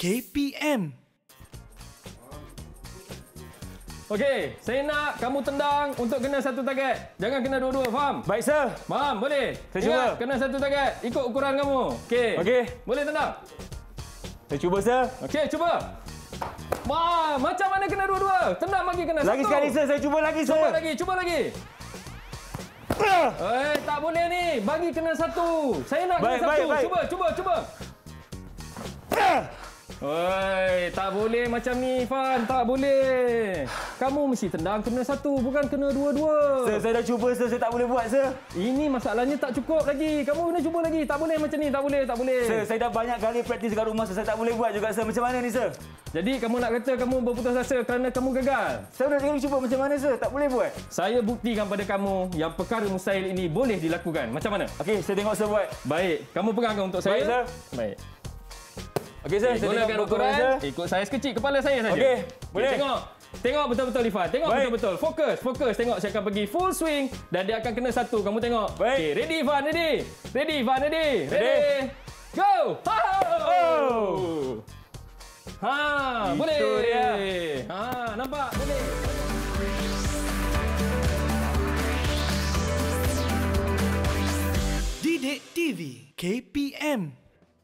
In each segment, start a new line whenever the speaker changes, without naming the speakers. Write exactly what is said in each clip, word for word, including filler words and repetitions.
K P M.
Okey, saya nak kamu tendang untuk kena satu target. Jangan kena dua-dua, faham?
Baik, sir.
Faham, boleh?
Saya
Ingat,
cuba.
kena satu target. Ikut ukuran kamu. Okey.
Okey.
Boleh tendang?
Saya cuba, sir.
Okey, cuba. Wah, macam mana kena dua-dua? Tendang lagi kena
Lagi
satu.
sekali, sir. Saya cuba lagi, sir.
Cuba lagi, cuba lagi. Eh, tak boleh ni. Bagi kena satu. Saya nak
Baik,
kena
baik,
satu.
baik.
Cuba, cuba, cuba. Oi, tak boleh macam ni, Fan. Tak boleh. Kamu mesti tendang kena satu, bukan kena dua-dua.
Sir, saya dah cuba, sir. Saya tak boleh buat, sir.
Ini masalahnya tak cukup lagi. Kamu kena cuba lagi. Tak boleh macam ni. Tak boleh, tak boleh.
Sir, saya dah banyak kali praktis kat rumah, sir. Saya tak boleh buat juga, sir. Macam mana ni, sir?
Jadi kamu nak kata kamu berputus asa kerana kamu gagal?
Saya dah sekali cuba macam mana, sir? Tak boleh buat.
Saya buktikan pada kamu yang perkara mustahil ini boleh dilakukan. Macam mana?
Okey, saya tengok, sir, buat.
Baik. Kamu pegangkan untuk saya.
Baik, sir.
Baik.
Okey, sir. Saya
Gunakan
tengok
ukuran.
sir.
Ikut saiz kecil kepala saya saja.
Okey, boleh.
Tengok. Tengok betul-betul, Ifan. Tengok
Baik.
betul-betul. Fokus, fokus. Tengok, saya akan pergi full swing dan dia akan kena satu. Kamu tengok.
Baik.
Okey, ready, Ifan? Ready? Ready, Ifan? Ready?
Ready.
Go! Ha!
Oh!
Ha,
Itu
boleh.
dia.
Ha, nampak? Boleh.
Didik T V K P M.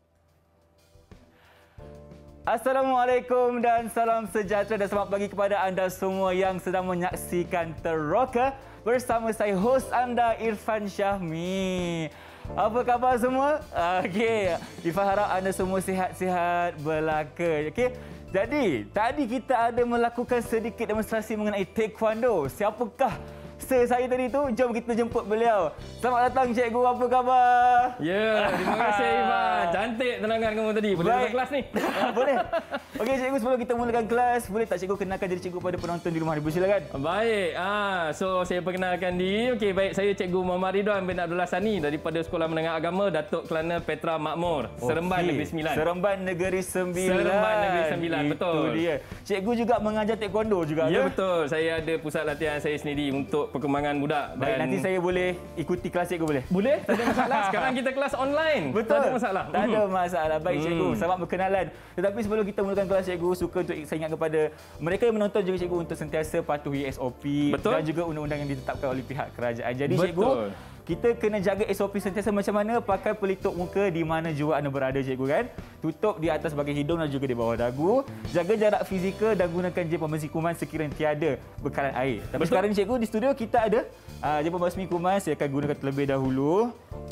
Assalamualaikum dan salam sejahtera dan selamat pagi kepada anda semua yang sedang menyaksikan Teroka bersama saya hos anda Irfan Syahmi. Apa khabar semua? Okey, Irfan harap anda semua sihat-sihat belaka. Okey. Jadi, tadi kita ada melakukan sedikit demonstrasi mengenai taekwondo. Siapakah Sir saya tadi tu? Jom kita jemput beliau. Selamat datang cikgu, apa khabar?
Ya, terima kasih, Ifan. Cantik tenangan kamu tadi. Boleh
Baik.
datang kelas ni?
Boleh. Okey cikgu, sebelum kita mulakan kelas, boleh tak cikgu kenalkan diri cikgu pada penonton di rumah? Silakan.
Baik, ah, so saya perkenalkan diri. Okey, baik, saya Cikgu Muhammad Ridwan bin Abdullah Sani daripada Sekolah Menengah Agama Datuk Kelana Petra Makmur, Seremban
Okey.
Negeri Sembilan.
Seremban Negeri Sembilan.
Seremban Negeri Sembilan, betul.
Itu dia. Cikgu juga mengajar taekwondo juga
Ya,
ke?
betul. Saya ada pusat latihan saya sendiri untuk perkembangan budak.
Baik, nanti saya boleh ikuti kelas cikgu boleh?
Boleh, tak ada masalah. Sekarang kita kelas online.
Betul.
Tak ada masalah.
Tak ada masalah. Baik cikgu,
Hmm.
selamat berkenalan. Tetapi sebelum kita mulakan kelas cikgu, suka untuk saya ingat kepada mereka yang menonton juga cikgu untuk sentiasa patuhi S O P.
Betul.
Dan juga undang-undang yang ditetapkan oleh pihak kerajaan. Jadi
Betul.
cikgu, kita kena jaga S O P sentiasa macam mana, pakai pelitup muka di mana jua anda berada cikgu kan. Tutup di atas bahagian hidung dan juga di bawah dagu. Jaga jarak fizikal dan gunakan jam pembasmi kuman sekiranya tiada bekalan air. Tapi
Betul.
sekarang ni cikgu, di studio kita ada uh, jam pembasmi kuman. Saya akan gunakan terlebih dahulu.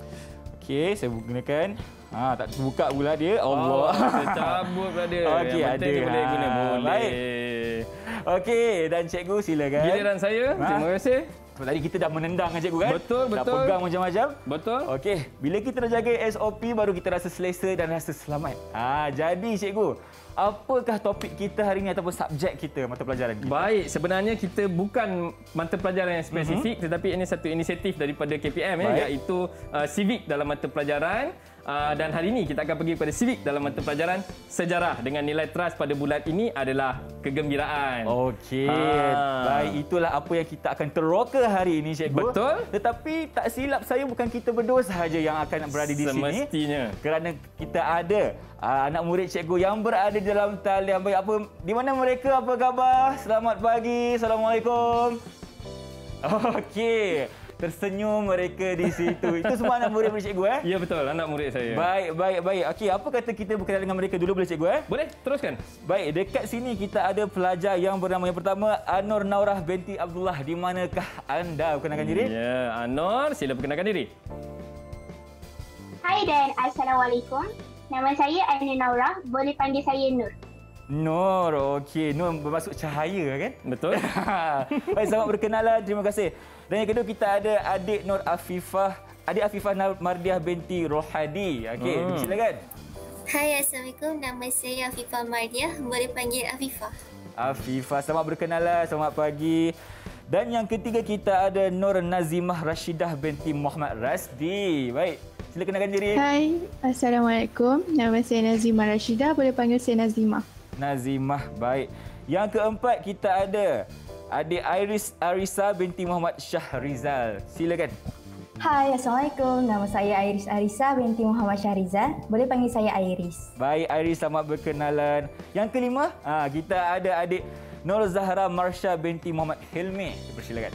Okey, saya gunakan. Ha, tak terbuka pula dia. Allah.
Oh, saya cabut brother.
Okey,
Yang penting
ada.
dia boleh
Ha,
guna. Boleh.
baik. Okey, dan cikgu silakan.
Giliran saya.
Ha?
Terima kasih.
Tadi kita dah menendang kan cikgu kan?
Betul,
Dah
betul.
pegang macam-macam.
Betul.
Okey, bila kita dah jaga S O P baru kita rasa selesa dan rasa selamat. Ha, jadi cikgu, apakah topik kita hari ini ataupun subjek kita, mata pelajaran kita?
Baik, sebenarnya kita bukan mata pelajaran yang spesifik, mm-hmm. tetapi ini satu inisiatif daripada K P M ya, iaitu uh, civic dalam mata pelajaran. Uh, dan hari ini kita akan pergi kepada civic dalam mata pelajaran sejarah dengan nilai teras pada bulan ini adalah kegembiraan.
Okey,
Ha.
baik, itulah apa yang kita akan teroka hari ini cikgu.
Betul.
Tetapi tak silap saya, bukan kita berdua sahaja yang akan berada di sini.
Semestinya.
Kerana kita ada uh, anak murid cikgu yang berada di dalam talian. Baik, apa di mana mereka, apa khabar? Selamat pagi. Assalamualaikum. Okey. Tersenyum mereka di situ. Itu semua anak murid cikgu eh?
Ya betul, anak murid saya.
Baik, baik, baik. Okey, apa kata kita berkenal dengan mereka dulu boleh cikgu eh?
Boleh, teruskan.
Baik, dekat sini kita ada pelajar yang bernama yang pertama Anor Naurah binti Abdullah. Di manakah anda? Perkenalkan diri.
Ya, Anor, sila perkenalkan diri.
Hai dan Assalamualaikum. Nama saya Ainul Naurah. Boleh panggil saya Nur.
Nur, okey. Nur bermaksud cahaya kan?
Betul.
Baik, selamat berkenalan. Terima kasih. Dan yang kedua kita ada adik Nur Afifah, adik Afifah Mardiah binti Rohadi. Okey,
Hmm.
silakan.
Hai, Assalamualaikum. Nama saya Afifah Mardiah. Boleh panggil Afifah.
Afifah, selamat berkenalan. Selamat pagi. Dan yang ketiga kita ada Nur Nazimah Rashidah binti Muhammad Rasdi. Baik, sila kenalkan diri.
Hai, Assalamualaikum. Nama saya Nazimah Rashidah. Boleh panggil saya Nazimah.
Nazimah, baik. Yang keempat kita ada adik Iris Arisa binti Muhammad Syahrizal. Silakan.
Hai, Assalamualaikum. Nama saya Iris Arisa binti Muhammad Syahriza. Boleh panggil saya Iris.
Baik, Iris, selamat berkenalan. Yang kelima, ha, kita ada adik Nur Zahra Marsha binti Muhammad Hilmi. Persilakan.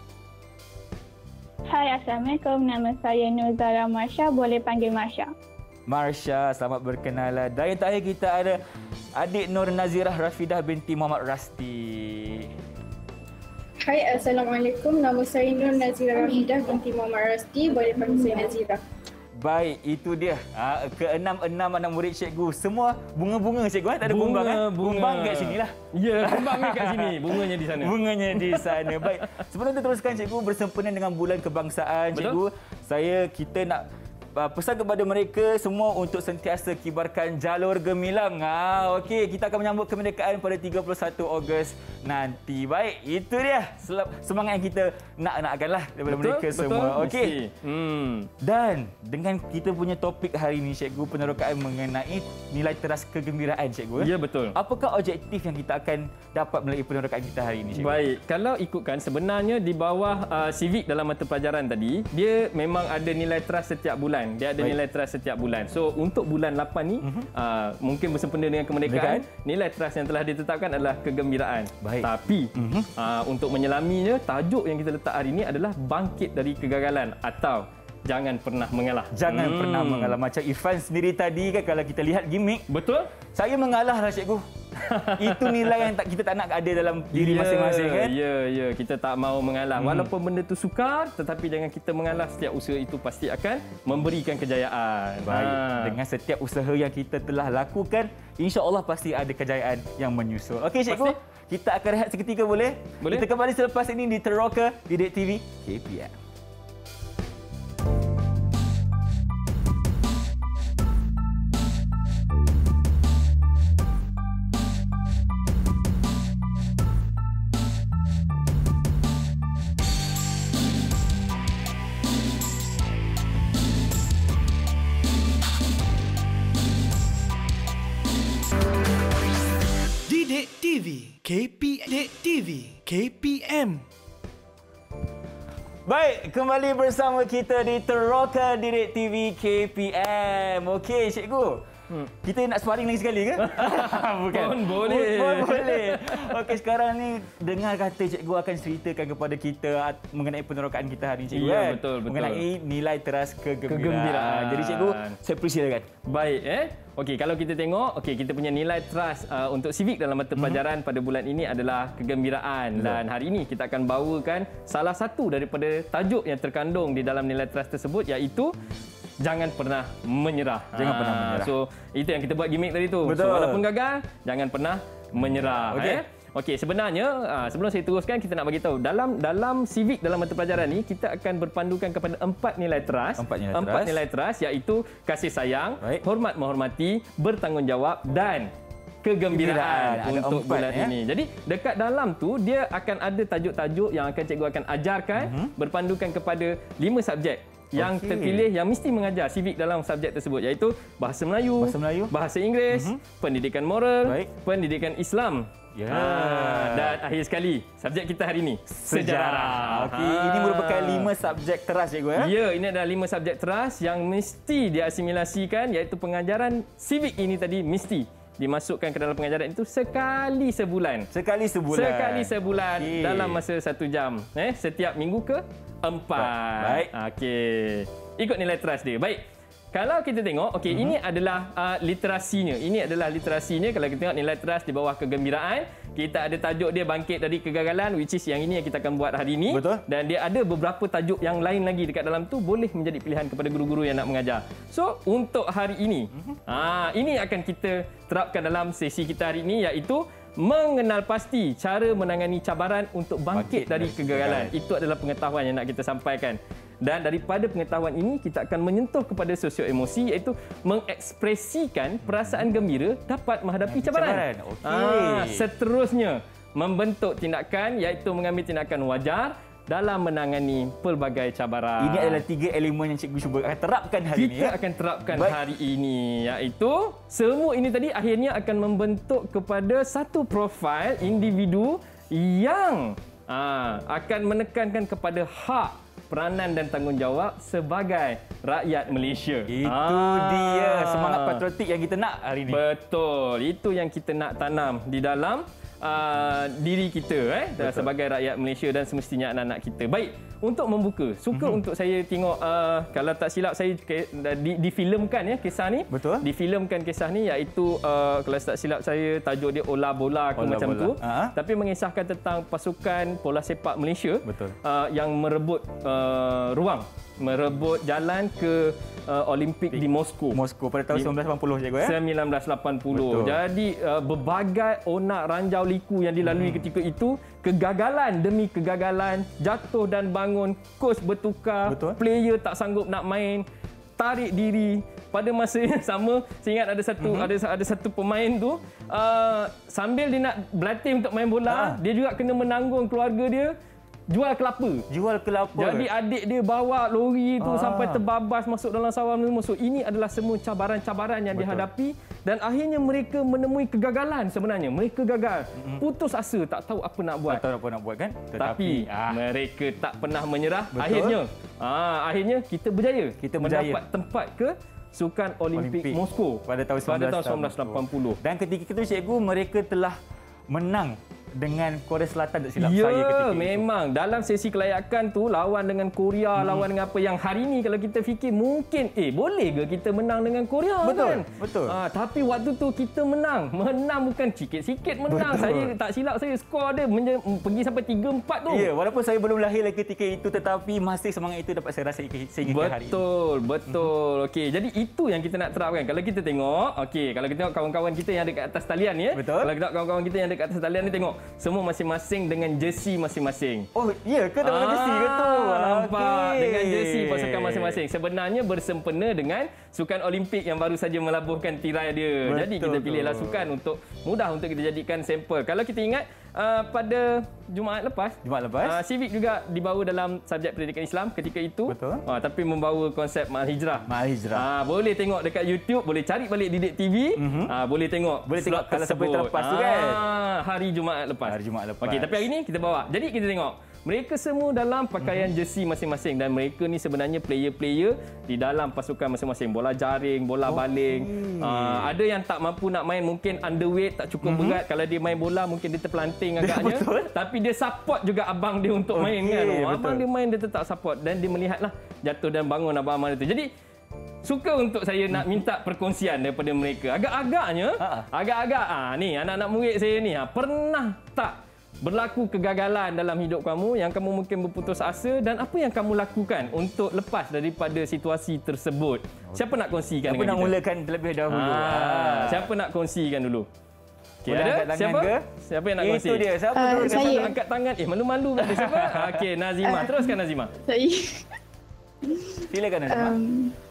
Hai, Assalamualaikum. Nama saya Nur Zahra Marsha. Boleh panggil Marsha.
Marsha, selamat berkenalan. Dan yang terakhir kita ada adik Nur Nazirah Rafidah binti Muhammad Rasti.
Hai, Assalamualaikum. Nama saya Nur Nazirah Rafidah binti Muhammad Rasti. Boleh panggil saya Nazirah.
Baik, itu dia. Ha, keenam-enam anak murid cikgu. Semua bunga-bunga cikgu. Tak ada
bunga,
kumbang. Eh?
Bunga.
Kumbang kat sini lah.
Ya, kumbangnya kat sini. Bunganya di sana.
Bunganya di sana. Baik. Sebelum kita teruskan cikgu bersempena dengan Bulan Kebangsaan.
Betul?
Cikgu, saya kita nak Uh, pesan kepada mereka semua untuk sentiasa kibarkan jalur gemilang. Ah, okey, kita akan menyambut kemerdekaan pada tiga puluh satu Ogos nanti. Baik, itu dia semangat yang kita nak-nakkanlah daripada betul, mereka betul, semua. Okey. Hmm. Dan dengan kita punya topik hari ini, cikgu, penerokaan mengenai nilai teras kegembiraan, cikgu.
Ya, betul.
Apakah objektif yang kita akan dapat melalui penerokaan kita hari ini, cikgu?
Baik, kalau ikutkan sebenarnya di bawah uh, civic dalam mata pelajaran tadi, dia memang ada nilai teras setiap bulan. Dia ada Baik. nilai teras setiap bulan. So, untuk bulan lapan ni, uh-huh. uh, mungkin bersempena dengan kemerdekaan, Mereka? nilai teras yang telah ditetapkan adalah kegembiraan. Baik. Tapi, uh-huh. uh, untuk menyelaminya, tajuk yang kita letak hari ini adalah bangkit dari kegagalan atau jangan pernah mengalah.
Jangan hmm. pernah mengalah. Macam Irfan sendiri tadi kan, kalau kita lihat gimmick.
Betul.
Saya mengalah lah, cikgu. Itu nilai yang tak, kita tak nak ada dalam diri masing-masing
yeah,
kan?
Ya, yeah, ya. Yeah. Kita tak mau mengalah. Hmm. Walaupun benda itu sukar, tetapi jangan kita mengalah. Setiap usaha itu pasti akan memberikan kejayaan.
Baik. Ha. Dengan setiap usaha yang kita telah lakukan, insya-Allah pasti ada kejayaan yang menyusul. Okey, cikgu. Pasti. Kita akan rehat seketika boleh? Boleh. Kita kembali selepas ini di Teroka Didik T V K P M.
Didik T V, K P Didik T V, K P M.
Baik, kembali bersama kita di Teroka Didik T V K P M. Okey, cikgu. Hmm. Kita nak sparring lagi sekali ke? Bukan. Pun boleh. Pun boleh. Okey, sekarang ni dengar kata cikgu akan ceritakan kepada kita mengenai penerokaan kita hari ini, cikgu.
Ya,
kan?
betul, betul.
Mengenai nilai teras kegembiraan.
kegembiraan.
Jadi cikgu, saya persilakan.
Baik, eh. Okey, kalau kita tengok, okey, kita punya nilai teras uh, untuk civic dalam mata pelajaran hmm. pada bulan ini adalah kegembiraan. Betul. Dan hari ini kita akan bawakan salah satu daripada tajuk yang terkandung di dalam nilai teras tersebut, iaitu jangan pernah menyerah.
Jangan ha, pernah menyerah.
So, itu yang kita buat gimmick tadi tu.
Betul.
So, walaupun gagal, jangan pernah menyerah.
Okey.
Eh? Okey, sebenarnya sebelum saya teruskan, kita nak bagi tahu dalam dalam civic dalam mata pelajaran ni kita akan berpandukan kepada empat nilai teras.
Empat nilai
empat
teras.
nilai teras iaitu kasih sayang,
Baik.
hormat menghormati, bertanggungjawab dan kegembiraan
Ada
untuk
empat,
bulan
ya?
ini. Jadi dekat dalam tu dia akan ada tajuk-tajuk yang akan cikgu akan ajarkan uh-huh. berpandukan kepada lima subjek yang okay. terpilih yang mesti mengajar civic dalam subjek tersebut, iaitu bahasa Melayu, bahasa, Melayu. bahasa Inggeris, uh-huh. pendidikan moral, Baik. pendidikan Islam. Ya. Ha, dan akhir sekali, subjek kita hari ini, sejarah.
sejarah. Okey, ha. Ini merupakan lima subjek teras, cikgu, ya?
Ya, ini adalah lima subjek teras yang mesti diasimilasikan, iaitu pengajaran civic ini tadi mesti dimasukkan ke dalam pengajaran itu sekali sebulan.
Sekali sebulan.
Sekali sebulan okay. dalam masa satu jam. Eh, setiap minggu ke empat.
Baik.
Okey. Ikut nilai teras dia. Baik. Kalau kita tengok, okey, uh-huh. ini adalah uh, literasinya. Ini adalah literasinya. Kalau kita tengok nilai teras di bawah kegembiraan, kita ada tajuk dia bangkit dari kegagalan, which is yang ini yang kita akan buat hari ini.
Betul.
Dan dia ada beberapa tajuk yang lain lagi dekat dalam tu, boleh menjadi pilihan kepada guru-guru yang nak mengajar. So, untuk hari ini, uh-huh. ah, ini akan kita terapkan dalam sesi kita hari ini, iaitu mengenal pasti cara menangani cabaran untuk bangkit, bangkit dari kegagalan. kegagalan. Itu adalah pengetahuan yang nak kita sampaikan. Dan daripada pengetahuan ini, kita akan menyentuh kepada sosio emosi, iaitu mengekspresikan perasaan gembira dapat menghadapi cabaran. cabaran.
Okey.
Ah, seterusnya, membentuk tindakan, iaitu mengambil tindakan wajar dalam menangani pelbagai cabaran.
Ini adalah tiga elemen yang cikgu cuba akan terapkan hari
kita
ini.
Kita akan terapkan Baik. hari ini, iaitu semua ini tadi akhirnya akan membentuk kepada satu profil individu yang aa, akan menekankan kepada hak peranan dan tanggungjawab sebagai rakyat Malaysia.
Itu
Ah.
dia semangat patriotik yang kita nak hari ini.
Betul. Itu yang kita nak tanam di dalam uh, diri kita eh Betul. sebagai rakyat Malaysia dan semestinya anak-anak kita. Baik, untuk membuka, suka mm-hmm. untuk saya tengok uh, kalau tak silap saya ke, di, difilmkan ya kisah ni.
Betul.
Difilmkan kisah ni iaitu uh, kalau tak silap saya tajuk dia Ola Bola ke
Ola
macam
Bola.
tu.
Ha?
Tapi mengisahkan tentang pasukan bola sepak Malaysia
Betul.
Uh, yang merebut uh, ruang, merebut jalan ke uh, Olimpik di Moskow.
Moskow pada tahun sembilan belas lapan puluh cikgu ya.
sembilan belas lapan puluh.
Betul.
Jadi uh, berbagai onak ranjau liku yang dilalui hmm. ketika itu, kegagalan demi kegagalan, jatuh dan bangun, coach bertukar,
Betul.
player tak sanggup nak main, tarik diri. Pada masa yang sama, saya ingat ada satu mm-hmm. ada ada satu pemain tu uh, sambil dia nak berlatih untuk main bola, ha. dia juga kena menanggung keluarga dia jual kelapa.
Jual kelapa.
Jadi adik dia bawa lori tu
Ah.
sampai terbabas masuk dalam sawah masuk. Ini adalah semua cabaran-cabaran yang
Betul.
dihadapi dan akhirnya mereka menemui kegagalan sebenarnya. Mereka gagal. Mm-hmm. Putus asa, tak tahu apa nak buat.
Tak tahu apa nak buat kan?
Tetapi
Tetapi ah.
mereka tak pernah menyerah.
Betul.
Akhirnya ah akhirnya kita berjaya.
Kita berjaya.
Mendapat tempat ke Sukan Olimpik,
Olimpik
Moskow
pada tahun
sembilan belas lapan puluh.
Dan ketika itu cikgu, mereka telah menang dengan Korea Selatan tak silap
ya,
saya ketika
memang
itu.
dalam sesi kelayakan tu lawan dengan Korea, hmm. lawan dengan apa yang hari ni kalau kita fikir mungkin eh boleh ke kita menang dengan Korea
betul,
kan?
Betul.
Ah, tapi waktu tu kita menang. Menang bukan sikit-sikit menang. Betul. Saya tak silap saya skor dia menye- pergi sampai tiga empat tu.
Ya, walaupun saya belum lahir lagi ketika itu tetapi masih semangat itu dapat saya rasa sehingga hari ini.
Betul, betul. Hmm. Okey, jadi itu yang kita nak terapkan. Kalau kita tengok, okey, kalau kita tengok kawan-kawan kita yang ada kat atas talian ni ya.
Betul.
Kalau kita tengok kawan-kawan kita yang ada kat atas talian ni tengok semua masing-masing dengan jersey masing-masing.
Oh, ya ke dengan
ah,
jersey ke tu?
Nampak
okay.
dengan jersey pasukan masing-masing. Sebenarnya bersempena dengan Sukan Olimpik yang baru saja melabuhkan tirai dia.
Betul,
jadi kita pilihlah sukan untuk mudah untuk kita jadikan sampel. Kalau kita ingat uh, pada Jumaat lepas,
Jumaat lepas,
uh, Civic juga dibawa dalam subjek pendidikan Islam ketika itu.
Betul.
Uh, tapi membawa konsep Ma'al Hijrah.
Ma'al Hijrah.
Uh, boleh tengok dekat YouTube, boleh cari balik Didik T V. Mm-hmm. Uh, boleh tengok.
Boleh tengok kalau siapa yang terlepas tu
uh,
kan.
Hari Jumaat lepas.
Hari Jumaat lepas.
Okey, tapi hari ni kita bawa. Jadi kita tengok mereka semua dalam pakaian jersey masing-masing dan mereka ni sebenarnya player-player di dalam pasukan masing-masing. Bola jaring, bola okay. baling. Uh, ada yang tak mampu nak main, mungkin underweight, tak cukup mm-hmm. berat. Kalau dia main bola mungkin dia terpelanting agaknya. Tapi dia support juga abang dia untuk okay, main kan. Oh, abang dia main dia tetap support dan dia melihatlah jatuh dan bangun abang-abang itu. Jadi suka untuk saya nak minta perkongsian daripada mereka. Agak-agaknya, Ha-ha. agak-agak ah ni anak-anak murid saya ni ha, pernah tak berlaku kegagalan dalam hidup kamu yang kamu mungkin berputus asa dan apa yang kamu lakukan untuk lepas daripada situasi tersebut? Siapa nak kongsikan
Siapa
dengan
nak
kita?
mulakan terlebih dahulu?
Ha,
Ah.
siapa nak kongsikan dulu? Okay,
Boleh
ada?
angkat tangan
Siapa?
ke?
Siapa yang nak kongsi?
Itu dia. Siapa
Uh,
dulu?
saya.
Siapa angkat tangan? Eh, malu-malu kan dia siapa? Okey, Nazima. Teruskan Nazima.
Saya.
Silakan Nazima.
Um,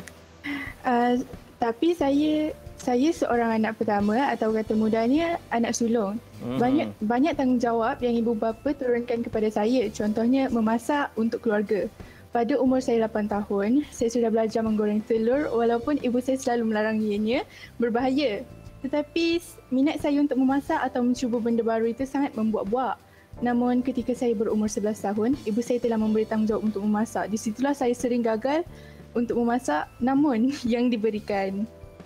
uh, tapi saya saya seorang anak pertama atau kata mudahnya anak sulung.
Mhm.
Banyak banyak tanggungjawab yang ibu bapa turunkan kepada saya. Contohnya memasak untuk keluarga. Pada umur saya lapan tahun, saya sudah belajar menggoreng telur walaupun ibu saya selalu melarang ianya berbahaya. Tetapi minat saya untuk memasak atau mencuba benda baru itu sangat membuak-buak. Namun ketika saya berumur sebelas tahun, ibu saya telah memberi tanggungjawab untuk memasak. Di situlah saya sering gagal untuk memasak namun yang diberikan.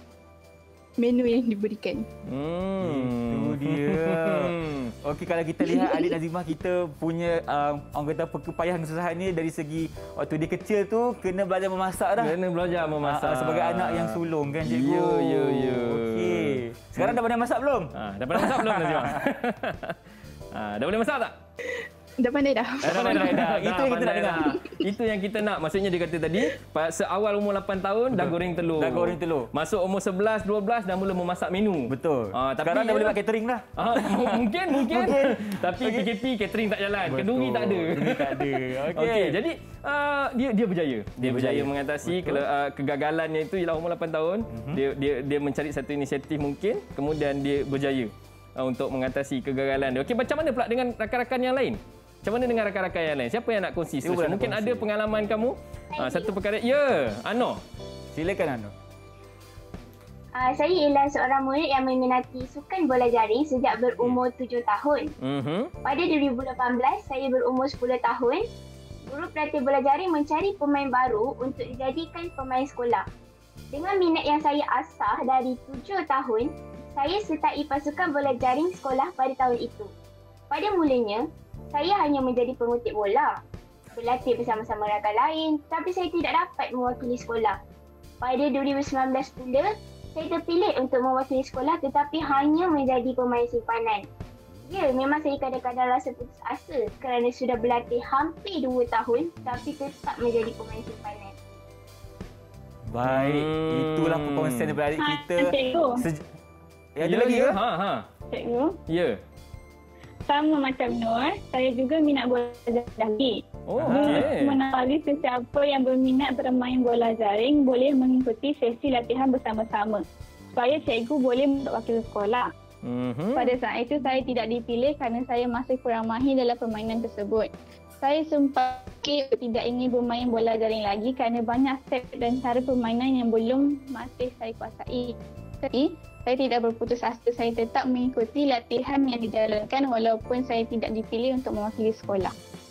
Menu yang diberikan.
Hmm.
Itu dia. Okey, kalau kita lihat adik Nazimah kita punya um, orang kata kepayahan kesusahan ni dari segi waktu dia kecil tu kena belajar memasak dah.
Kena belajar memasak.
Uh, sebagai anak yang sulung kan cikgu.
Ya, ya, ya.
Okey. Sekarang dah pandai masak belum?
Ha, dah pandai masak belum Nazimah? Ha, dah boleh masak tak?
Dah pandai dah.
Dah pandai dah. Itu yang kita nak dengar.
Itu yang kita nak. Maksudnya dia kata tadi, seawal umur lapan tahun Betul. dah goreng telur.
Dah goreng telur.
Masuk umur sebelas, dua belas dah mula memasak menu.
Betul.
Ha, tapi
sekarang dah boleh buat catering dah.
Ha, mungkin, mungkin.
mungkin.
Tapi okay. P K P catering tak jalan.
Betul.
Kenduri tak ada.
Kenduri tak ada. Okey.
Okay, jadi uh, dia dia berjaya. Dia, dia berjaya, berjaya mengatasi ke, uh, kegagalannya itu ialah umur lapan tahun. Mm-hmm. Dia dia dia mencari satu inisiatif mungkin, kemudian dia berjaya uh, untuk mengatasi kegagalan dia. Okey, macam mana pula dengan rakan-rakan yang lain? Macam mana dengan rakan-rakan yang lain? Siapa yang nak kongsi? Mungkin ada pengalaman kamu. Uh, satu perkara. Ya, Ano.
Silakan Ano.
Uh, saya ialah seorang murid yang meminati sukan bola jaring sejak berumur tujuh tahun.
Mm-hmm.
Pada dua ribu lapan belas, saya berumur sepuluh tahun. dua Guru pelatih bola jaring mencari pemain baru untuk dijadikan pemain sekolah. Dengan minat yang saya asah dari tujuh tahun, saya sertai pasukan bola jaring sekolah pada tahun itu. Pada mulanya, saya hanya menjadi pengutip bola, berlatih bersama-sama rakan lain, tapi saya tidak dapat mewakili sekolah. Pada dua ribu sembilan belas pula, saya terpilih untuk mewakili sekolah tetapi hanya menjadi pemain simpanan. Ya, memang saya kadang-kadang rasa putus asa kerana sudah berlatih hampir dua tahun tapi tetap menjadi pemain simpanan.
Baik,
Hmm.
itulah perkongsian daripada adik
Ha,
kita.
cikgu.
Sej- ya, ada
Ya,
lagi
ya.
ke?
Ha, ha.
Cikgu,
Ya.
sama macam Nur, saya juga minat bola jaring.
Oh,
Ah.
okey.
Menawari sesiapa yang berminat bermain bola jaring boleh mengikuti sesi latihan bersama-sama supaya cikgu boleh mewakili sekolah.
Mhm.
Pada saat itu saya tidak dipilih kerana saya masih kurang mahir dalam permainan tersebut. Saya sempat fikir tidak ingin bermain bola jaring lagi kerana banyak step dan cara permainan yang belum masih saya kuasai. Tapi saya tidak berputus asa, saya tetap mengikuti latihan yang dijalankan walaupun saya tidak dipilih untuk mewakili sekolah.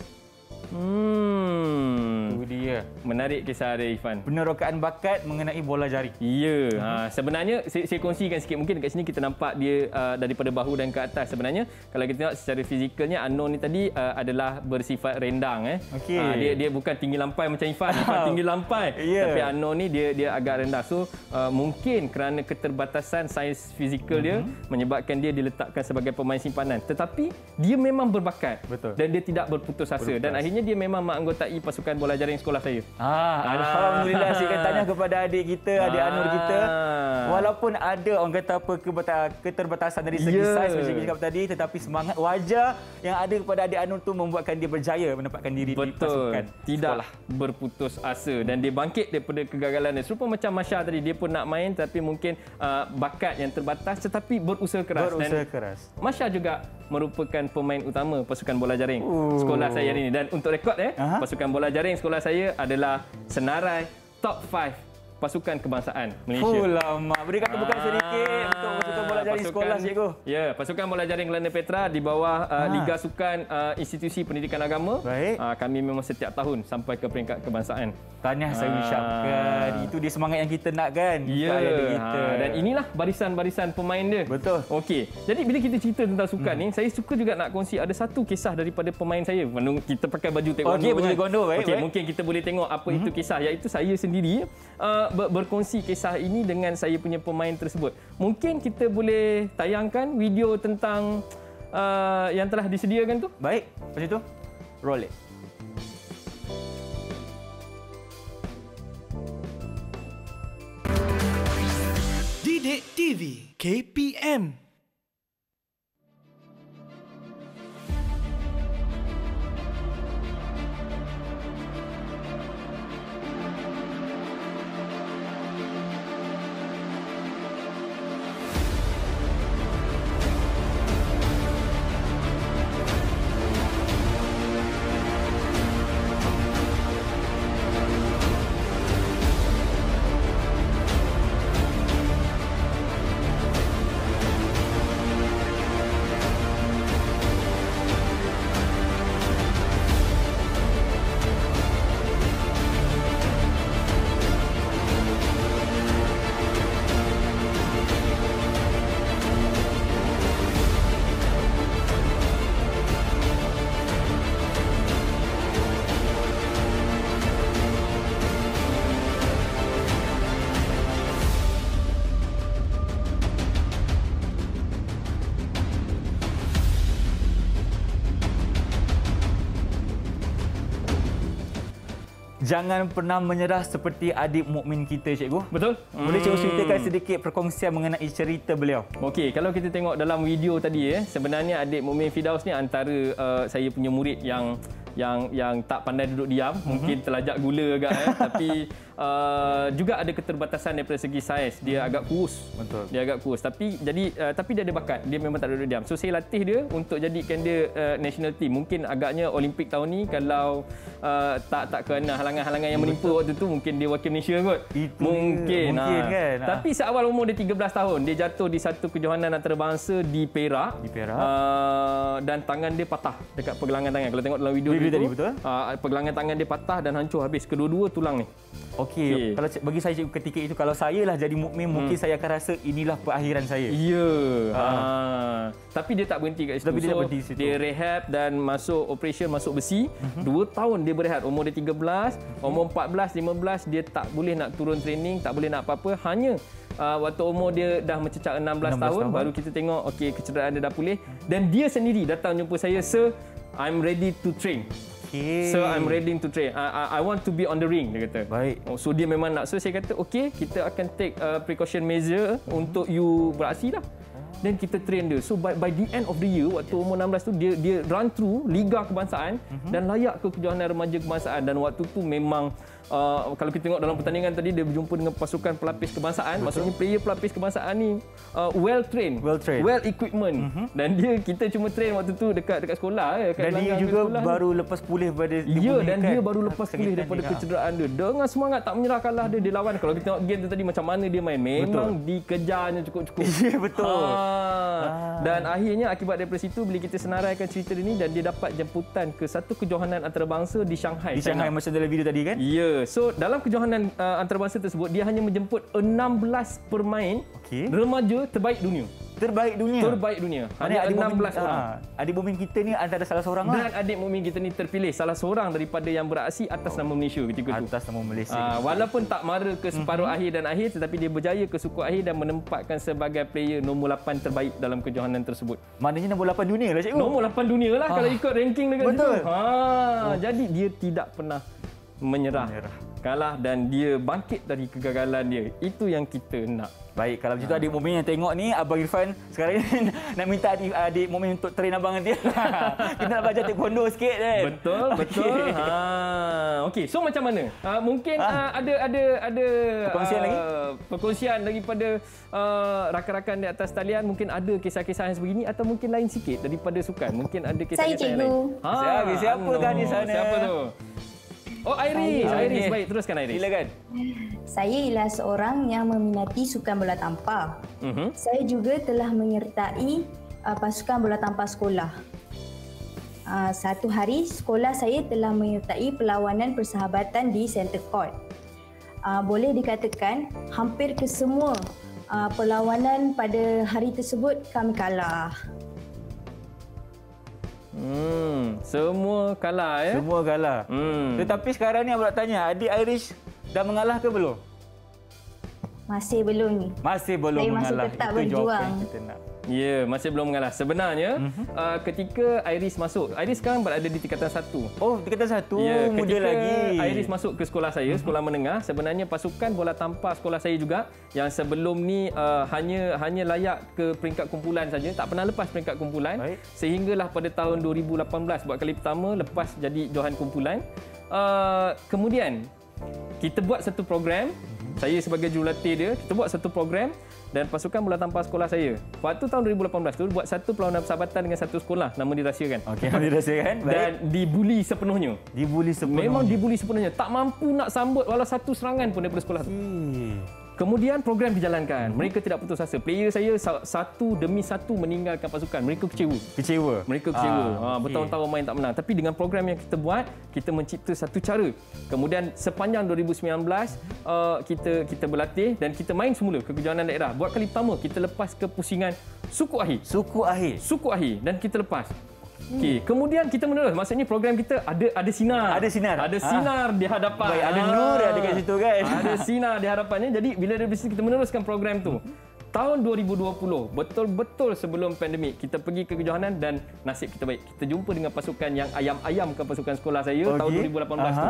Hmm.
Itu dia.
Menarik kisah dia, Irfan.
Penerokaan bakat mengenai bola jaring.
Ya, ha, sebenarnya saya, saya kongsikan sikit. Mungkin dekat sini kita nampak dia uh, daripada bahu dan ke atas. Sebenarnya kalau kita tengok secara fizikalnya, Anon ni tadi uh, adalah bersifat rendang. Eh.
Okey.
Ha, dia dia bukan tinggi lampai macam Irfan. Irfan tinggi lampai.
Ya.
Tapi Anon ni dia dia agak rendah. So uh, mungkin kerana keterbatasan saiz fizikal dia
Mhm.
menyebabkan dia diletakkan sebagai pemain simpanan. Tetapi dia memang berbakat.
Betul.
Dan dia tidak berputus asa.
Berputus.
Dan akhirnya dia memang menganggotai pasukan bola jaring sekolah saya.
Ah, Alhamdulillah saya akan tanya kepada adik kita, adik
Ah.
Anur kita. Walaupun ada orang kata apa kebata- keterbatasan dari segi
Ya.
saiz macam kita cakap tadi, tetapi semangat wajar yang ada kepada adik Anur tu membuatkan dia berjaya menempatkan diri di
Betul.
pasukan
Tidak
sekolah.
berputus asa dan dia bangkit daripada kegagalan dia. Serupa macam Masya tadi, dia pun nak main tapi mungkin uh, bakat yang terbatas tetapi berusaha keras.
Berusaha
Dan
keras.
Masya juga merupakan pemain utama pasukan bola jaring
Oh.
sekolah saya hari ini. Dan untuk rekod eh,
Aha.
pasukan bola jaring sekolah saya adalah senarai top lima pasukan kebangsaan Malaysia.
Oh lama. Berikan tepukan sedikit untuk pasukan bola jaring
Pasukan-
sekolah, cikgu.
Ya, pasukan bola jaring Kelana Petra di bawah uh,
Ah.
Liga Sukan uh, Institusi Pendidikan Agama.
Baik.
Uh, kami memang setiap tahun sampai ke peringkat kebangsaan.
Tahniah saya
Ah.
ucapkan. Itu dia semangat yang kita nak kan.
Ya,
untuk adik-adik kita.
ha, dan inilah barisan-barisan pemain dia.
Betul.
Okey. Jadi bila kita cerita tentang sukan hmm. ni, saya suka juga nak kongsi ada satu kisah daripada pemain saya. Menung kita pakai baju taekwondo.
Okey, baju
kan?
taekwondo, baik,
Okey,
baik.
mungkin kita boleh tengok apa hmm. itu kisah, iaitu saya sendiri uh, ber- berkongsi kisah ini dengan saya punya pemain tersebut. Mungkin kita boleh tayangkan video tentang uh, yang telah disediakan tu.
Baik, macam tu. Roll it.
Didik T V K P M.
Jangan pernah menyerah seperti adik mukmin kita, cikgu.
Betul?
Boleh cikgu
Hmm.
ceritakan sedikit perkongsian mengenai cerita beliau?
Okey, kalau kita tengok dalam video tadi eh, sebenarnya adik Mukmin Firdaus ni antara uh, saya punya murid yang yang yang tak pandai duduk diam, mm-hmm. mungkin terlajak gula agak eh, tapi uh, juga ada keterbatasan daripada segi saiz. Dia mm-hmm. agak kurus.
Betul.
Dia agak kurus tapi jadi uh, tapi dia ada bakat. Dia memang tak duduk diam. So saya latih dia untuk jadikan dia uh, national team. Mungkin agaknya Olimpik tahun ni kalau uh, tak tak kena halangan-halangan yang menimpa waktu tu mungkin dia wakil Malaysia kot.
Itu
mungkin.
dia. Mungkin
ha.
kan. Ha.
Tapi seawal umur dia tiga belas tahun, dia jatuh di satu kejohanan antarabangsa di Perak.
Di Perak.
Uh, dan tangan dia patah dekat pergelangan tangan. Kalau tengok dalam video dia
Beli tadi, betul?
Uh, pergelangan tangan dia patah dan hancur habis. Kedua-dua tulang ni.
Okey, okay. Kalau bagi saya cikgu ketika itu, kalau saya lah jadi mukmin, hmm. mungkin saya akan rasa inilah perakhiran saya.
Ya. Yeah.
Ha.
Ha. Tapi dia tak berhenti kat situ.
Tapi dia
so,
tak berhenti situ.
Dia rehab dan masuk operation, masuk besi. Uh-huh. Dua tahun dia berehat. Umur dia tiga belas, uh-huh. umur empat belas, lima belas dia tak boleh nak turun training, tak boleh nak apa-apa. Hanya uh, waktu umur dia dah mencecah enam belas, enam belas tahun, tahun, baru kita tengok okey kecederaan dia dah pulih. Dan dia sendiri datang jumpa saya, "Sir, I'm ready to train." Okay. So I'm ready to train. I, I, I want to be on the ring, dia kata.
Baik.
Oh, so dia memang nak. So saya kata, okey, kita akan take uh, precaution measure uh-huh. untuk you beraksi lah. Dan kita train dia. So by, by the end of the year, waktu umur enam belas tu, dia dia run through Liga Kebangsaan uh-huh. dan layak ke Kejohanan Remaja Kebangsaan. Dan waktu tu memang uh, kalau kita tengok dalam pertandingan tadi, dia berjumpa dengan pasukan pelapis kebangsaan. Betul. Maksudnya player pelapis kebangsaan ni uh, well trained, well trained, well equipment. Uh-huh. Dan dia kita cuma train waktu tu dekat dekat sekolah. Dekat
dan dia juga baru ni. lepas pulih pada
ya, dan dia baru lepas pulih daripada dia. kecederaan dia. Dengan semangat tak menyerah, kalah dia, dia lawan. Kalau kita tengok game tu tadi macam mana dia main, memang betul. dikejarnya cukup-cukup.
Ya, betul.
Ha. Ha. Dan akhirnya akibat daripada situ, bila kita senaraikan cerita dia ni, dan dia dapat jemputan ke satu kejohanan antarabangsa di Shanghai.
Di Shanghai macam dalam video tadi kan?
Ya. Yeah. So dalam kejohanan uh, antarabangsa tersebut, dia hanya menjemput enam belas pemain okay. remaja terbaik dunia.
Terbaik dunia.
Terbaik dunia. Hanya enam belas orang.
Ha, adik mukmin kita ni antara salah seorang
dan
lah.
adik mukmin kita ni terpilih salah seorang daripada yang beraksi atas oh. nama Malaysia ketika itu.
Atas nama Malaysia.
Ha, walaupun tak mara ke separuh mm-hmm. akhir dan akhir, tetapi dia berjaya ke suku akhir dan menempatkan sebagai player nombor lapan terbaik dalam kejohanan tersebut.
Maknanya nombor lapan dunia lah, cikgu.
Nombor lapan dunia lah ha. kalau ikut ranking dekat
Betul.
situ. Ha, oh. Jadi dia tidak pernah menyerah. menyerah. Kalah dan dia bangkit dari kegagalan dia. Itu yang kita nak.
Baik, kalau macam tu adik mukmin yang tengok ni, Abang Irfan sekarang ni nak minta adik, adik mukmin untuk train abang nanti. Kita nak belajar taekwondo sikit kan.
Betul, betul. Okay. Ha, okey. So macam mana? Uh, mungkin ha? uh, ada ada ada
perkongsian uh, lagi?
Perkongsian daripada uh, rakan-rakan di atas talian, mungkin ada kisah-kisah yang sebegini atau mungkin lain sikit daripada sukan. Mungkin ada kisah-kisah yang lain.
Ha,
siapa siapa kan di sana?
Siapa tu? Oh, Iris. Saya. Iris, baik. Teruskan, Iris.
Silakan.
Saya ialah seorang yang meminati sukan bola tampar. Uh-huh. Saya juga telah menyertai uh, pasukan bola tampar sekolah. Uh, satu hari, sekolah saya telah menyertai perlawanan persahabatan di Center Court. Uh, boleh dikatakan, hampir kesemua uh, perlawanan pada hari tersebut kami kalah.
Hmm, semua kalah ya.
Semua kalah. Hmm. Tetapi sekarang ni abang nak tanya, adik Irish dah mengalah ke belum?
Masih belum.
Masih belum
Saya
mengalah.
Saya masih tetap
Itu
berjuang.
kita nak.
Ya, yeah, masih belum mengalah. Sebenarnya mm-hmm. uh, ketika Iris masuk, Iris sekarang berada di tingkatan satu.
Oh, tingkatan satu.
Ya,
muda lagi.
Iris masuk ke sekolah saya, mm-hmm. sekolah menengah. Sebenarnya pasukan bola tampar sekolah saya juga yang sebelum ni uh, hanya hanya layak ke peringkat kumpulan saja, tak pernah lepas peringkat kumpulan. Baik. Sehinggalah pada tahun dua ribu lapan belas buat kali pertama lepas jadi johan kumpulan. Uh, kemudian kita buat satu program. Saya sebagai jurulatih dia, kita buat satu program dan pasukan bola tampar sekolah saya. Waktu tahun dua ribu lapan belas tu buat satu perlawanan persahabatan dengan satu sekolah, nama dirahsiakan.
Okey, nama dirahsiakan. Baik.
Dan dibuli sepenuhnya.
Dibuli sepenuhnya.
Memang dibuli sepenuhnya. Tak mampu nak sambut walau satu serangan pun daripada sekolah tu. Hmm. Kemudian program dijalankan. Hmm. Mereka tidak putus asa. Player saya satu demi satu meninggalkan pasukan. Mereka kecewa.
Kecewa.
Mereka kecewa. Ah, ha, bertahun-tahun main tak menang. Tapi dengan program yang kita buat, kita mencipta satu cara. Kemudian sepanjang dua ribu sembilan belas uh, kita kita berlatih dan kita main semula ke kejohanan daerah. Buat kali pertama kita lepas ke pusingan suku akhir.
Suku akhir.
Suku akhir dan kita lepas. Okey, kemudian kita menerus. Maksudnya program kita ada ada sinar.
Ada sinar.
Ada sinar ha. di hadapan.
Baik, ada nur ada kat situ kan.
Ada sinar di hadapannya. Jadi bila dari situ kita meneruskan program tu. Tahun dua ribu dua puluh, betul-betul sebelum pandemik, kita pergi ke kejohanan dan nasib kita baik. Kita jumpa dengan pasukan yang ayam-ayam ke pasukan sekolah saya okay. tahun dua ribu lapan belas Aha. tu.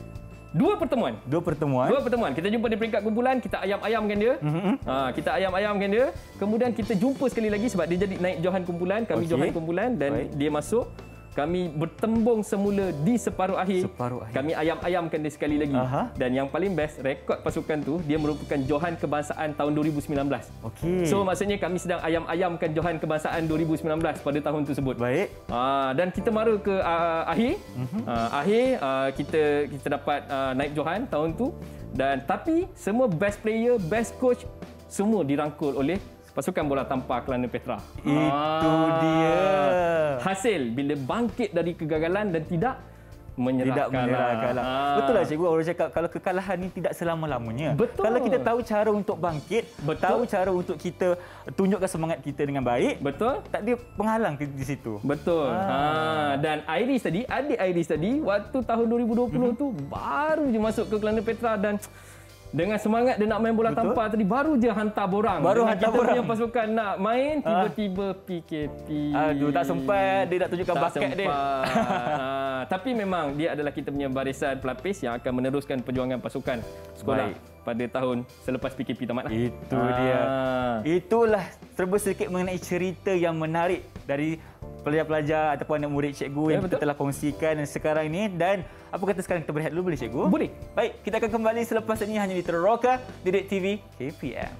Dua pertemuan.
Dua pertemuan.
Dua pertemuan. Kita jumpa di peringkat kumpulan, kita ayam-ayamkan dia. Mm-hmm. Ha, kita ayam-ayamkan dia. Kemudian kita jumpa sekali lagi sebab dia jadi naik johan kumpulan, kami okay. johan kumpulan dan Baik. dia masuk. Kami bertembung semula di separuh akhir.
Separuh akhir.
Kami ayam-ayamkan dia sekali lagi. Aha. Dan yang paling best, rekod pasukan tu, dia merupakan johan kebangsaan tahun dua ribu sembilan belas.
Okey.
So maksudnya kami sedang ayam-ayamkan johan kebangsaan dua ribu sembilan belas pada tahun tersebut.
Baik.
Uh, dan kita mara ke uh, akhir. Uh-huh. Uh, akhir uh, kita kita dapat uh, naik johan tahun tu. Dan tapi semua best player, best coach semua dirangkul oleh pasukan bola tampar Kelana Petra.
Itu ah. dia.
Hasil bila bangkit dari kegagalan dan tidak menyerah
tidak menyerah kalah.
Ha.
Betul lah cikgu, orang cakap kalau kekalahan ni tidak selama-lamanya.
Betul.
Kalau kita tahu cara untuk bangkit,
Betul.
tahu cara untuk kita tunjukkan semangat kita dengan baik,
betul,
tak ada penghalang di, di situ.
Betul. Ha. ha dan Iris tadi, adik Iris tadi waktu tahun dua ribu dua puluh mm-hmm. tu baru je masuk ke Kelana Petra dan dengan semangat dia nak main bola Betul. tampar tadi, baru je hantar borang.
Baru
dengan
hantar
kita
borang.
punya pasukan nak main, tiba-tiba P K P.
Aduh, tak sempat dia nak tunjukkan
tak
bakat
sempat.
dia.
ha, tapi memang dia adalah kita punya barisan pelapis yang akan meneruskan perjuangan pasukan sekolah Baik. pada tahun selepas P K P tamat.
Itu
ha.
dia. Itulah serba sedikit mengenai cerita yang menarik dari pelajar-pelajar ataupun anak murid cikgu yang ya, kita telah kongsikan sekarang ini. Dan apa kata sekarang kita berehat dulu boleh cikgu?
Boleh.
Baik, kita akan kembali selepas ini hanya di Teroka Didik T V K P M.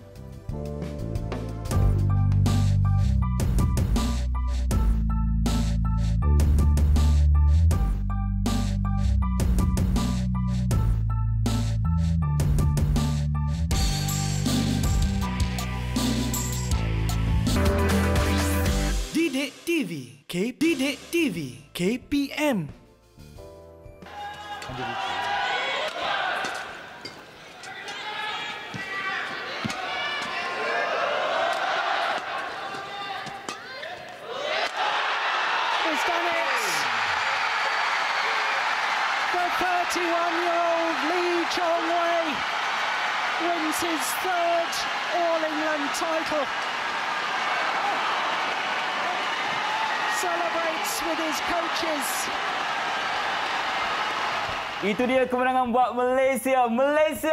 Didik T V, K Didik T V, K P M. He's done it. The thirty-one-year-old Lee Chong-wei wins his third All-England title. Celebrates with his coaches.
Itu dia kemenangan buat Malaysia. Malaysia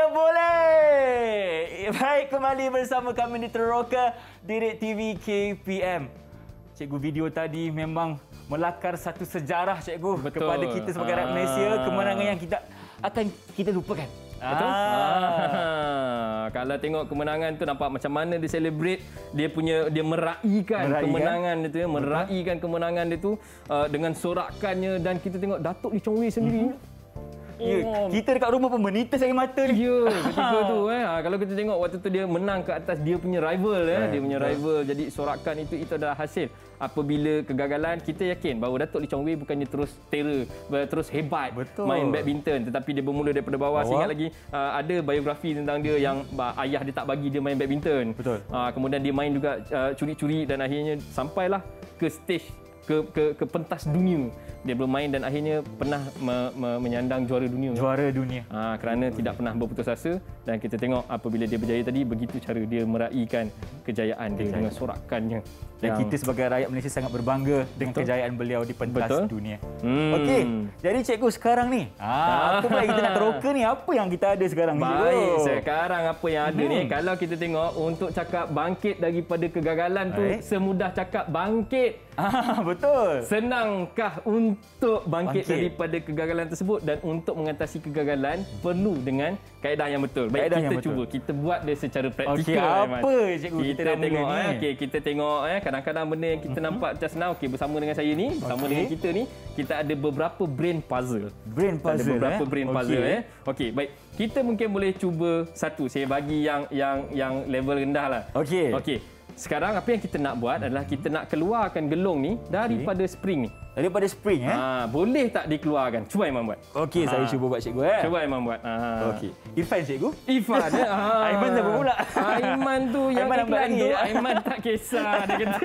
boleh! Baik, kembali bersama kami di Teroka Didik T V K P M. Cikgu, video tadi memang melakar satu sejarah cikgu Betul. kepada kita sebagai rakyat Malaysia. Kemenangan yang kita akan kita lupakan.
Betul? Ah. Ah. Kalau tengok kemenangan tu nampak macam mana dia celebrate, dia punya dia meraikan, meraikan. kemenangan dia tu ya, meraikan kemenangan dia tu uh, dengan sorakannya. Dan kita tengok Datuk Lee Chong-wei sendiri. Mm-hmm.
Ya, oh. Kita dekat rumah pun menitis air mata ni.
Ya, ketika tu eh. Ha, kalau kita tengok waktu tu dia menang ke atas dia punya rival eh. Right. Dia punya rival. Jadi sorakan itu itu adalah hasil apabila kegagalan. Kita yakin bahawa Datuk Lee Chong-wei bukannya terus terror, terus hebat Betul. main badminton, tetapi dia bermula daripada bawah. Saya ingat lagi uh, ada biografi tentang dia yang uh, ayah dia tak bagi dia main badminton. Betul. Uh, kemudian dia main juga uh, curi-curi dan akhirnya sampailah ke stage ke ke ke pentas dunia. Dia bermain dan akhirnya pernah me, me, menyandang juara dunia.
Juara dunia.
Ha, kerana Betul. tidak pernah berputus asa. Dan kita tengok apabila dia berjaya tadi, begitu cara dia meraikan kejayaan dia dengan sorakannya.
Dan yang... kita sebagai rakyat Malaysia sangat berbangga dengan Betul. kejayaan beliau di pentas
Betul.
dunia.
Hmm. Okey,
jadi cikgu sekarang ni, ha, apa pula kita nak teroka ni? Apa yang kita ada sekarang ni?
Baik, sekarang apa yang ada hmm. ni, kalau kita tengok untuk cakap bangkit daripada kegagalan tu, Baik. semudah cakap bangkit.
Ah, betul.
Senangkah untuk bangkit, bangkit daripada kegagalan tersebut? Dan untuk mengatasi kegagalan perlu dengan kaedah yang betul. Baik, kaedah kita cuba betul. kita buat dia secara praktikal.
Okey, apa cikgu
kita,
kita
tengok
ni?
eh, okey, kita tengok eh kadang-kadang benda yang kita uh-huh. nampak macam senang. Okey, bersama dengan saya ni, bersama okay. dengan kita ni, kita ada beberapa brain puzzle.
Brain puzzle.
Ada beberapa
eh?
brain puzzle okay. eh. Okey, baik. Kita mungkin boleh cuba satu. Saya bagi yang yang yang level rendah lah.
Okey.
Okey. Sekarang apa yang kita nak buat adalah kita nak keluarkan gelong ni daripada okay. spring ni.
Daripada spring eh?
Ha, boleh tak dikeluarkan? Cuba Aiman buat.
Okey, ha. saya cuba buat cikgu eh.
Cuba Aiman buat. Ha.
Okey. Irfan cikgu?
Irfan eh. Ha.
Aiman siapa pula?
Aiman tu yang
Aiman
iklan tu. Aiman tak kisah dia kata.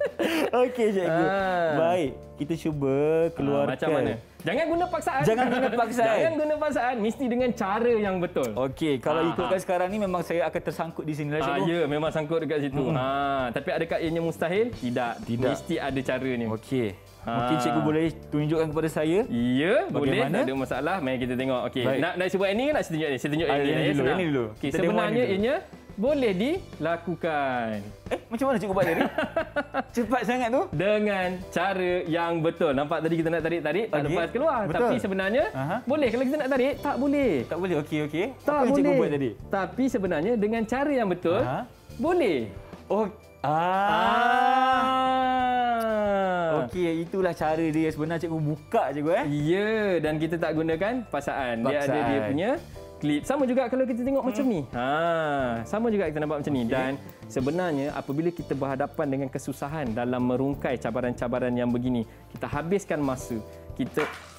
Okey cikgu. Ha. Baik, kita cuba keluarkan. Ha,
macam mana? Jangan guna paksaan.
Jangan guna paksaan.
Jangan guna paksaan. Mesti dengan cara yang betul.
Okey, kalau ha. ikutkan sekarang ni memang saya akan tersangkut di sini lah cikgu.
Ah, ya, memang sangkut dekat situ. Hmm. Ha, tapi adakah ianya mustahil? Tidak.
Tidak.
Mesti ada caranya.
Okey. Ha. Mungkin cikgu boleh tunjukkan kepada saya?
Ya, boleh. Tak ada masalah. Mari kita tengok. Okey. Nak nak sebut ini ke nak saya tunjuk ni? Saya tunjuk ini.
Ini dulu. Ini dulu.
Okey, sebenarnya ianya boleh dilakukan.
Eh, macam mana cikgu buat tadi? Cepat sangat tu?
Dengan cara yang betul. Nampak tadi kita nak tarik-tarik, tak okay. lepas keluar. Betul. Tapi sebenarnya, Aha. boleh. Kalau kita nak tarik, tak boleh.
Tak boleh, okey, okey.
Tak
Apa yang
boleh.
cikgu buat tadi?
Tapi sebenarnya, dengan cara yang betul, Aha. boleh.
Oh, ah. ah. Okey, itulah cara dia. Sebenarnya cikgu buka cikgu eh.
Ya, dan kita tak gunakan paksaan. Dia paksaan. ada dia punya klip. Sama juga kalau kita tengok hmm. macam ni. Ha, sama juga kita nampak macam ni. Okay. Dan sebenarnya apabila kita berhadapan dengan kesusahan dalam merungkai cabaran-cabaran yang begini, kita habiskan masa. Kita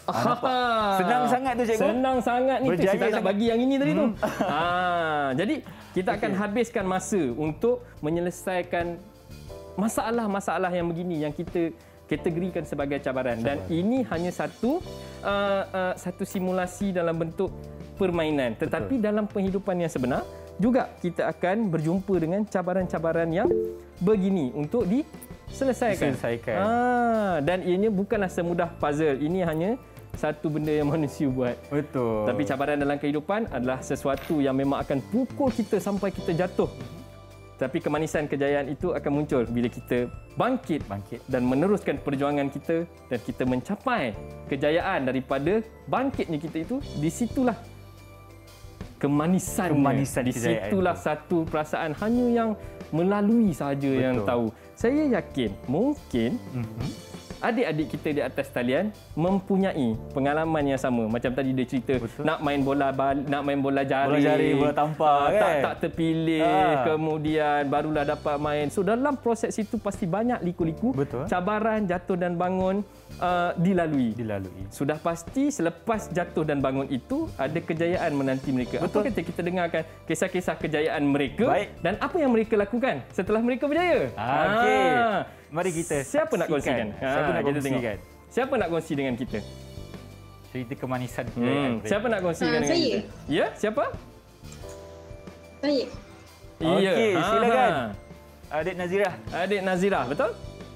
Ah, senang sangat tu cikgu.
Senang sangat ni.
Berjaya
Kita nak
sangat.
bagi yang ini tadi tu.
Hmm.
Ah, jadi kita akan okay. habiskan masa untuk menyelesaikan masalah-masalah yang begini yang kita kategorikan sebagai cabaran. Dan ini hanya satu uh, uh, satu simulasi dalam bentuk permainan. Tetapi Betul. dalam kehidupan yang sebenar juga kita akan berjumpa dengan cabaran-cabaran yang begini untuk diselesaikan.
Diselesaikan.
Ah, dan ianya bukanlah semudah puzzle. Ini hanya satu benda yang manusia buat.
Betul.
Tapi cabaran dalam kehidupan adalah sesuatu yang memang akan pukul kita sampai kita jatuh. Tapi kemanisan kejayaan itu akan muncul bila kita bangkit,
bangkit
dan meneruskan perjuangan kita dan kita mencapai kejayaan daripada bangkitnya kita itu. Di situlah kemanisan.
Kemanisan
di situlah itu. Satu perasaan hanya yang melalui sahaja yang tahu. Saya yakin mungkin mm-hmm. adik-adik kita di atas talian mempunyai pengalaman yang sama. Macam tadi dia cerita Betul. nak main bola nak main bola jari,
bola jari, bola tampar
uh,
kan?
tak tak terpilih, ha. kemudian barulah dapat main. So dalam proses itu pasti banyak liku-liku,
Betul.
cabaran, jatuh dan bangun uh, dilalui.
Dilalui.
Sudah pasti selepas jatuh dan bangun itu ada kejayaan menanti mereka.
Betul.
Apa kata kita dengarkan kisah-kisah kejayaan mereka
Baik.
dan apa yang mereka lakukan setelah mereka berjaya.
Ah, okey.
Ah.
Mari kita
Siapa nak kongsikan?
Siapa
Ha,
nak
kita
kongsikan?
tengok. Siapa nak kongsi dengan kita?
Cerita kemanisan.
Hmm. Siapa nak kongsikan
Ha,
dengan
saya.
kita? Ya, siapa?
Saya.
Iya.
Okey,
Ha,
silakan.
ha.
Adik Nazirah.
Adik Nazirah, betul?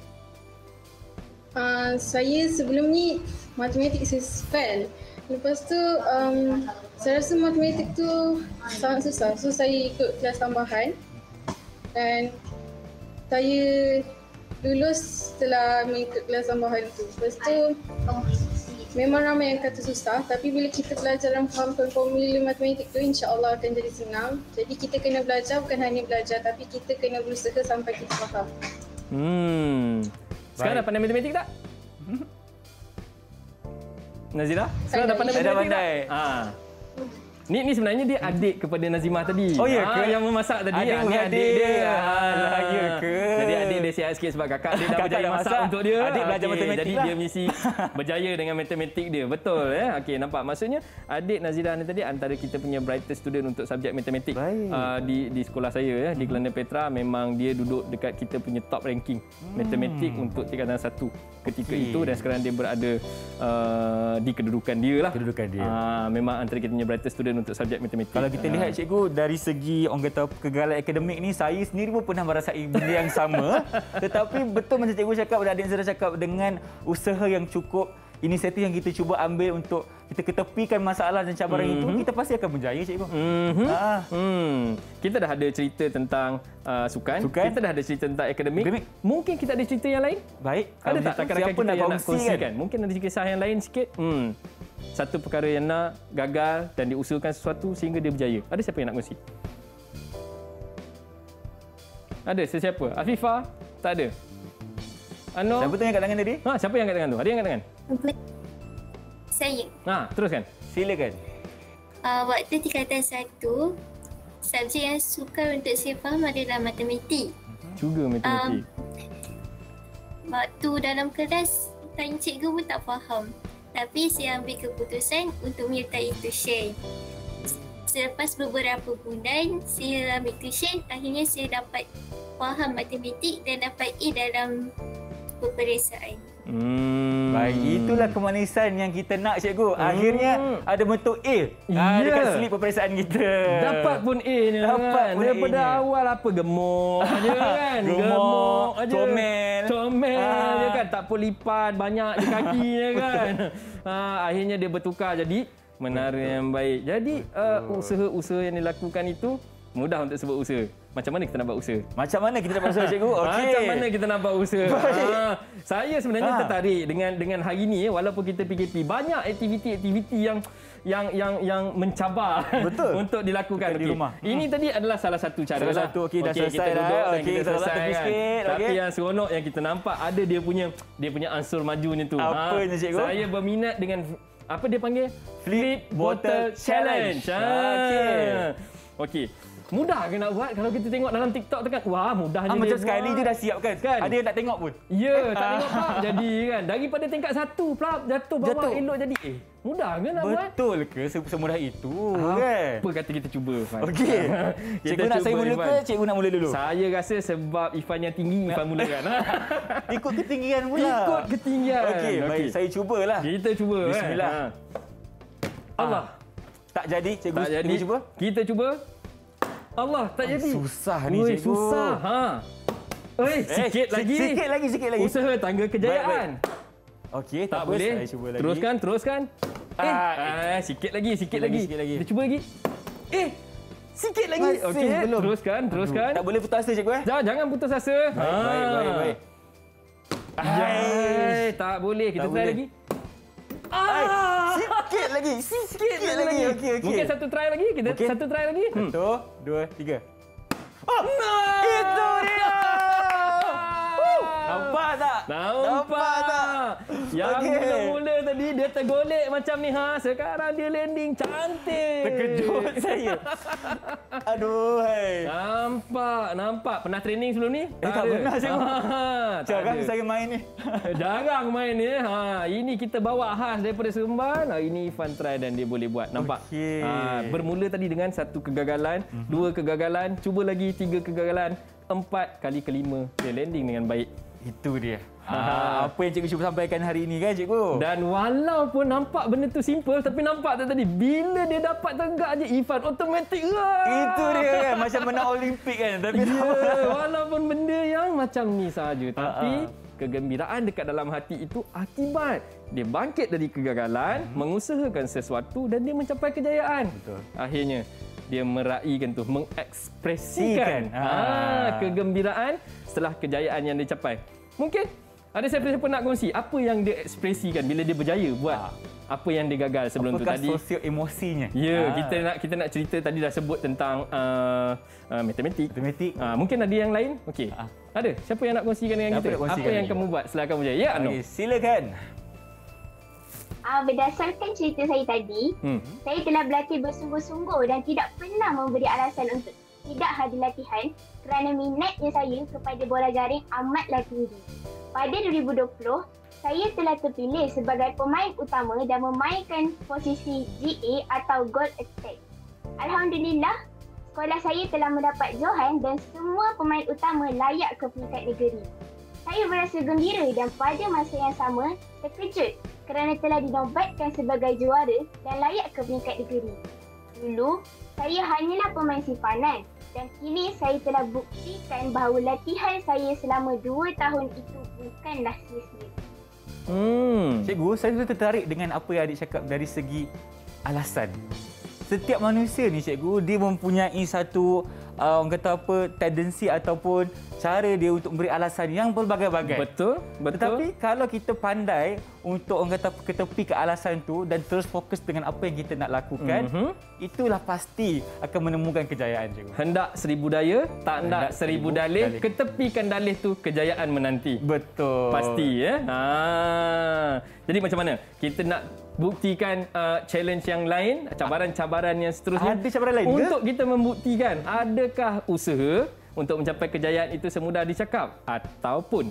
Uh, saya sebelum ni matematik saya fail. Lepas tu um, saya rasa matematik tu sangat susah. So saya ikut kelas tambahan dan saya lulus setelah mengikut kelas tambahan tu. Lepas tu memang ramai yang kata susah, tapi bila kita belajar dan fahamkan formula matematik tu, insya-Allah akan jadi senang. Jadi kita kena belajar, bukan hanya belajar, tapi kita kena berusaha sampai kita faham.
Hmm. Sekarang dah pandai matematik tak? Nazirah? Sekarang dah pandai
Dah
matematik
pandai.
tak? Ha. Ni ni sebenarnya dia adik kepada Nazimah tadi.
Oh ya ke?
Ha, yang memasak tadi.
Adik
Ha, ni adik
beradik.
dia.
Alah, ya ke?
Jadi adik dia sihat sikit sebab kakak dia dah
Kakak
berjaya
dah
masak,
masak.
untuk dia.
Adik belajar
Okey,
matematik
Jadi
lah.
dia mesti berjaya dengan matematik dia. Betul ya. Okey, nampak maksudnya adik Nazirah ni tadi antara kita punya brightest student untuk subjek matematik uh, di di sekolah saya ya, di Kelana Petra. Memang dia duduk dekat kita punya top ranking hmm. matematik untuk tingkatan satu ketika okay. itu, dan sekarang dia berada uh, di kedudukan dia lah.
Kedudukan dia.
Uh, memang antara kita punya brightest student untuk subjek matematik.
Kalau kita lihat cikgu dari segi orang kata kegagalan akademik ni, saya sendiri pun pernah merasai benda yang sama. Tetapi betul macam cikgu cakap dan adik Nazirah cakap, dengan usaha yang cukup, inisiatif yang kita cuba ambil untuk kita ketepikan masalah dan cabaran mm-hmm. itu, kita pasti akan berjaya cikgu.
Mm-hmm.
Ah.
Hmm. Kita dah ada cerita tentang uh, sukan. sukan, kita dah ada cerita tentang akademik. akademik. Mungkin kita ada cerita yang lain?
Baik.
Ada tak rakan-rakan kita
nak
yang nak kongsikan?
kan?
Mungkin ada kisah yang lain sikit. Hmm. Satu perkara yang nak gagal dan diusahakan sesuatu sehingga dia berjaya. Ada siapa yang nak kongsi? Ada sesiapa? Afifah? Tak ada. Ano?
Siapa tu yang kat tangan tadi?
Ha, siapa yang kat tangan tu? Ada yang kat tangan?
Saya.
Ha, teruskan.
Silakan.
Uh, waktu tingkatan satu, subjek yang sukar untuk saya faham adalah matematik.
Juga matematik.
Um, waktu dalam kelas, tanya cikgu pun tak faham. Tapi saya ambil keputusan untuk menyertai tuition. Selepas beberapa bulan saya ambil tuition, akhirnya saya dapat faham matematik dan dapat A dalam peperiksaan.
Hmm.
Baik, itulah kemanisan yang kita nak cikgu. Akhirnya hmm. ada bentuk A yeah. dekat slip peperiksaan kita.
Dapat pun A ni.
Dapat
kan.
pun
Daripada
A-nya.
awal apa gemuk aja kan.
Gemuk,
aja.
comel.
Comel
Ah.
je kan, tak pun lipat banyak di kaki je kan. Ha, akhirnya dia bertukar jadi menara yang baik. Jadi uh, usaha-usaha yang dilakukan itu mudah untuk sebut usaha. Macam mana kita nak buat usaha?
Macam mana kita nak buat usaha cikgu? Okey.
Macam mana kita nak buat usaha? Ha, saya sebenarnya
Ha.
tertarik dengan dengan hari ini walaupun kita P K P, banyak aktiviti-aktiviti yang yang yang yang mencabar
Betul.
untuk dilakukan
di
okay.
rumah.
Ini tadi adalah salah satu cara
Salah
lah.
satu, okey, dah
Okey,
selesai
kita
dah.
duduk dan
Okey,
kita
salah
selesai
tepi
kan.
sikit,
Tapi
okey.
yang seronok yang kita nampak ada dia punya dia punya ansur majunya tu.
Apanya, cikgu?
Saya berminat dengan apa dia panggil?
Flip Bottle Challenge.
Ah.
Okey.
Okey. Mudah ke nak buat? Kalau kita tengok dalam TikTok tu kan, wah mudahnya
Ah,
dia
macam
buat.
sekali je dah siap kan?
Kan?
Ada yang tak tengok pun.
Ya, tak tengok plap jadi kan. Daripada tingkat satu plap jatuh bawah
Jatuh.
elok jadi. Eh, mudah ke nak buat?
Betul ke semudah itu kan?
Apa kata kita cuba, Ifan?
Okey. Cikgu nak saya mula ke cikgu nak mula dulu?
Saya rasa sebab Ifan yang tinggi, Ifan mulakan.
Ikut ketinggian pula.
Ikut ketinggian.
Okey, baik. Saya cubalah.
Kita cuba.
Bismillah.
Kan? Ha. Allah.
Tak jadi, cikgu.
Tak jadi.
Cikgu cuba.
Kita cuba. Allah, tak
Oh,
jadi.
susah ni,
Oi,
cikgu.
Susah. Ha. Oi, sikit
Eh,
lagi.
Sikit lagi, sikit lagi.
Usaha tangga kejayaan.
Okey,
Tak,
tak, apa,
boleh.
Saya cuba lagi.
Teruskan, teruskan. Eh,
Ah,
ah, sikit lagi, sikit,
sikit lagi,
lagi.
sikit lagi.
Kita cuba lagi. Eh, sikit lagi.
Masih
Okey,
belum.
teruskan, teruskan.
Tak boleh putus asa, cikgu eh?
Jangan, jangan putus asa.
Baik, baik, baik, baik.
Hai, tak boleh. Kita
Tak
try
boleh.
lagi.
Ay,
Ah,
sikit lagi.
sikit lagi.
Okey, okey.
Mungkin satu try lagi. Kita
Okey.
satu try lagi. Hmm.
Satu, dua, tiga.
Oh,
Itu dia. Nampak tak?
Nampak tak? Yang
Okey.
mula-mula tadi dia tergolek macam ni ha. Sekarang dia landing cantik.
Terkejut saya. Aduh, hai.
Nampak, nampak. Pernah training sebelum ni?
Eh, tak pernah, cikgu.
Tak
Jarang
ada.
saya main ni.
Jarang main ni. Ha, ini kita bawa khas daripada Seremban. Hari ini Ifan try dan dia boleh buat. Nampak?
Okey.
Ha, bermula tadi dengan satu kegagalan, mm-hmm. dua kegagalan, cuba lagi tiga kegagalan, empat kali kelima dia landing dengan baik.
Itu dia. Ha, apa yang cikgu cuba sampaikan hari ini kan, cikgu?
Dan walaupun nampak benda tu simple, tapi nampak tak tadi bila dia dapat tegak je Ifan automatik.
Itu dia kan, macam menang Olimpik kan. Tapi
Ya, walaupun benda yang macam ni saja, tapi kegembiraan dekat dalam hati itu akibat dia bangkit dari kegagalan, hmm. mengusahakan sesuatu dan dia mencapai kejayaan.
Betul.
Akhirnya dia meraihkan tu, mengekspresikan
Ha.
ha, kegembiraan setelah kejayaan yang dia capai. Mungkin ada siapa-siapa nak kongsi apa yang dia ekspresikan bila dia berjaya buat ha. apa yang dia gagal sebelum
Apakah
tu tadi.
sosio emosinya?
Ya,
Ha.
kita nak kita nak cerita tadi dah sebut tentang uh, uh, matematik.
Matematik.
Uh, mungkin ada yang lain? Okey.
Ha.
Ada. Siapa yang nak kongsikan dengan
Siapa
kita?
nak kongsikan
Apa yang
dengan
kamu buat setelah kamu berjaya? Ya, Anu.
Okey, silakan.
Uh, berdasarkan cerita saya tadi,
Hmm.
saya telah berlatih bersungguh-sungguh dan tidak pernah memberi alasan untuk tidak hadir latihan kerana minatnya saya kepada bola jaring amatlah tinggi. Pada dua ribu dua puluh, saya telah terpilih sebagai pemain utama dan memainkan posisi G A atau Goal Attack. Alhamdulillah, sekolah saya telah mendapat johan dan semua pemain utama layak ke peringkat negeri. Saya berasa gembira dan pada masa yang sama terkejut kerana telah dinobatkan sebagai juara dan layak ke peringkat negeri. Dulu, saya hanyalah pemain simpanan dan kini saya telah buktikan bahawa latihan saya selama dua tahun itu bukanlah sia-sia.
Hmm.
Cikgu, saya sudah tertarik dengan apa yang adik cakap dari segi alasan. Setiap manusia ni, cikgu, dia mempunyai satu uh, orang kata apa, tendensi ataupun cara dia untuk memberi alasan yang berbagai-bagai.
Betul, betul.
Tetapi kalau kita pandai untuk orang kata ketepi ke alasan tu dan terus fokus dengan apa yang kita nak lakukan,
Mhm.
itulah pasti akan menemukan kejayaan, cikgu.
Hendak seribu daya, tak hendak
Hendak
seribu
seribu
dalih,
dalih.
ketepikan dalih tu kejayaan menanti.
Betul.
Pasti ya. Ha. Jadi macam mana? Kita nak buktikan uh, challenge yang lain, cabaran-cabaran yang seterusnya.
Ada cabaran lain ke?
Untuk kita membuktikan adakah usaha untuk mencapai kejayaan itu semudah dicakap ataupun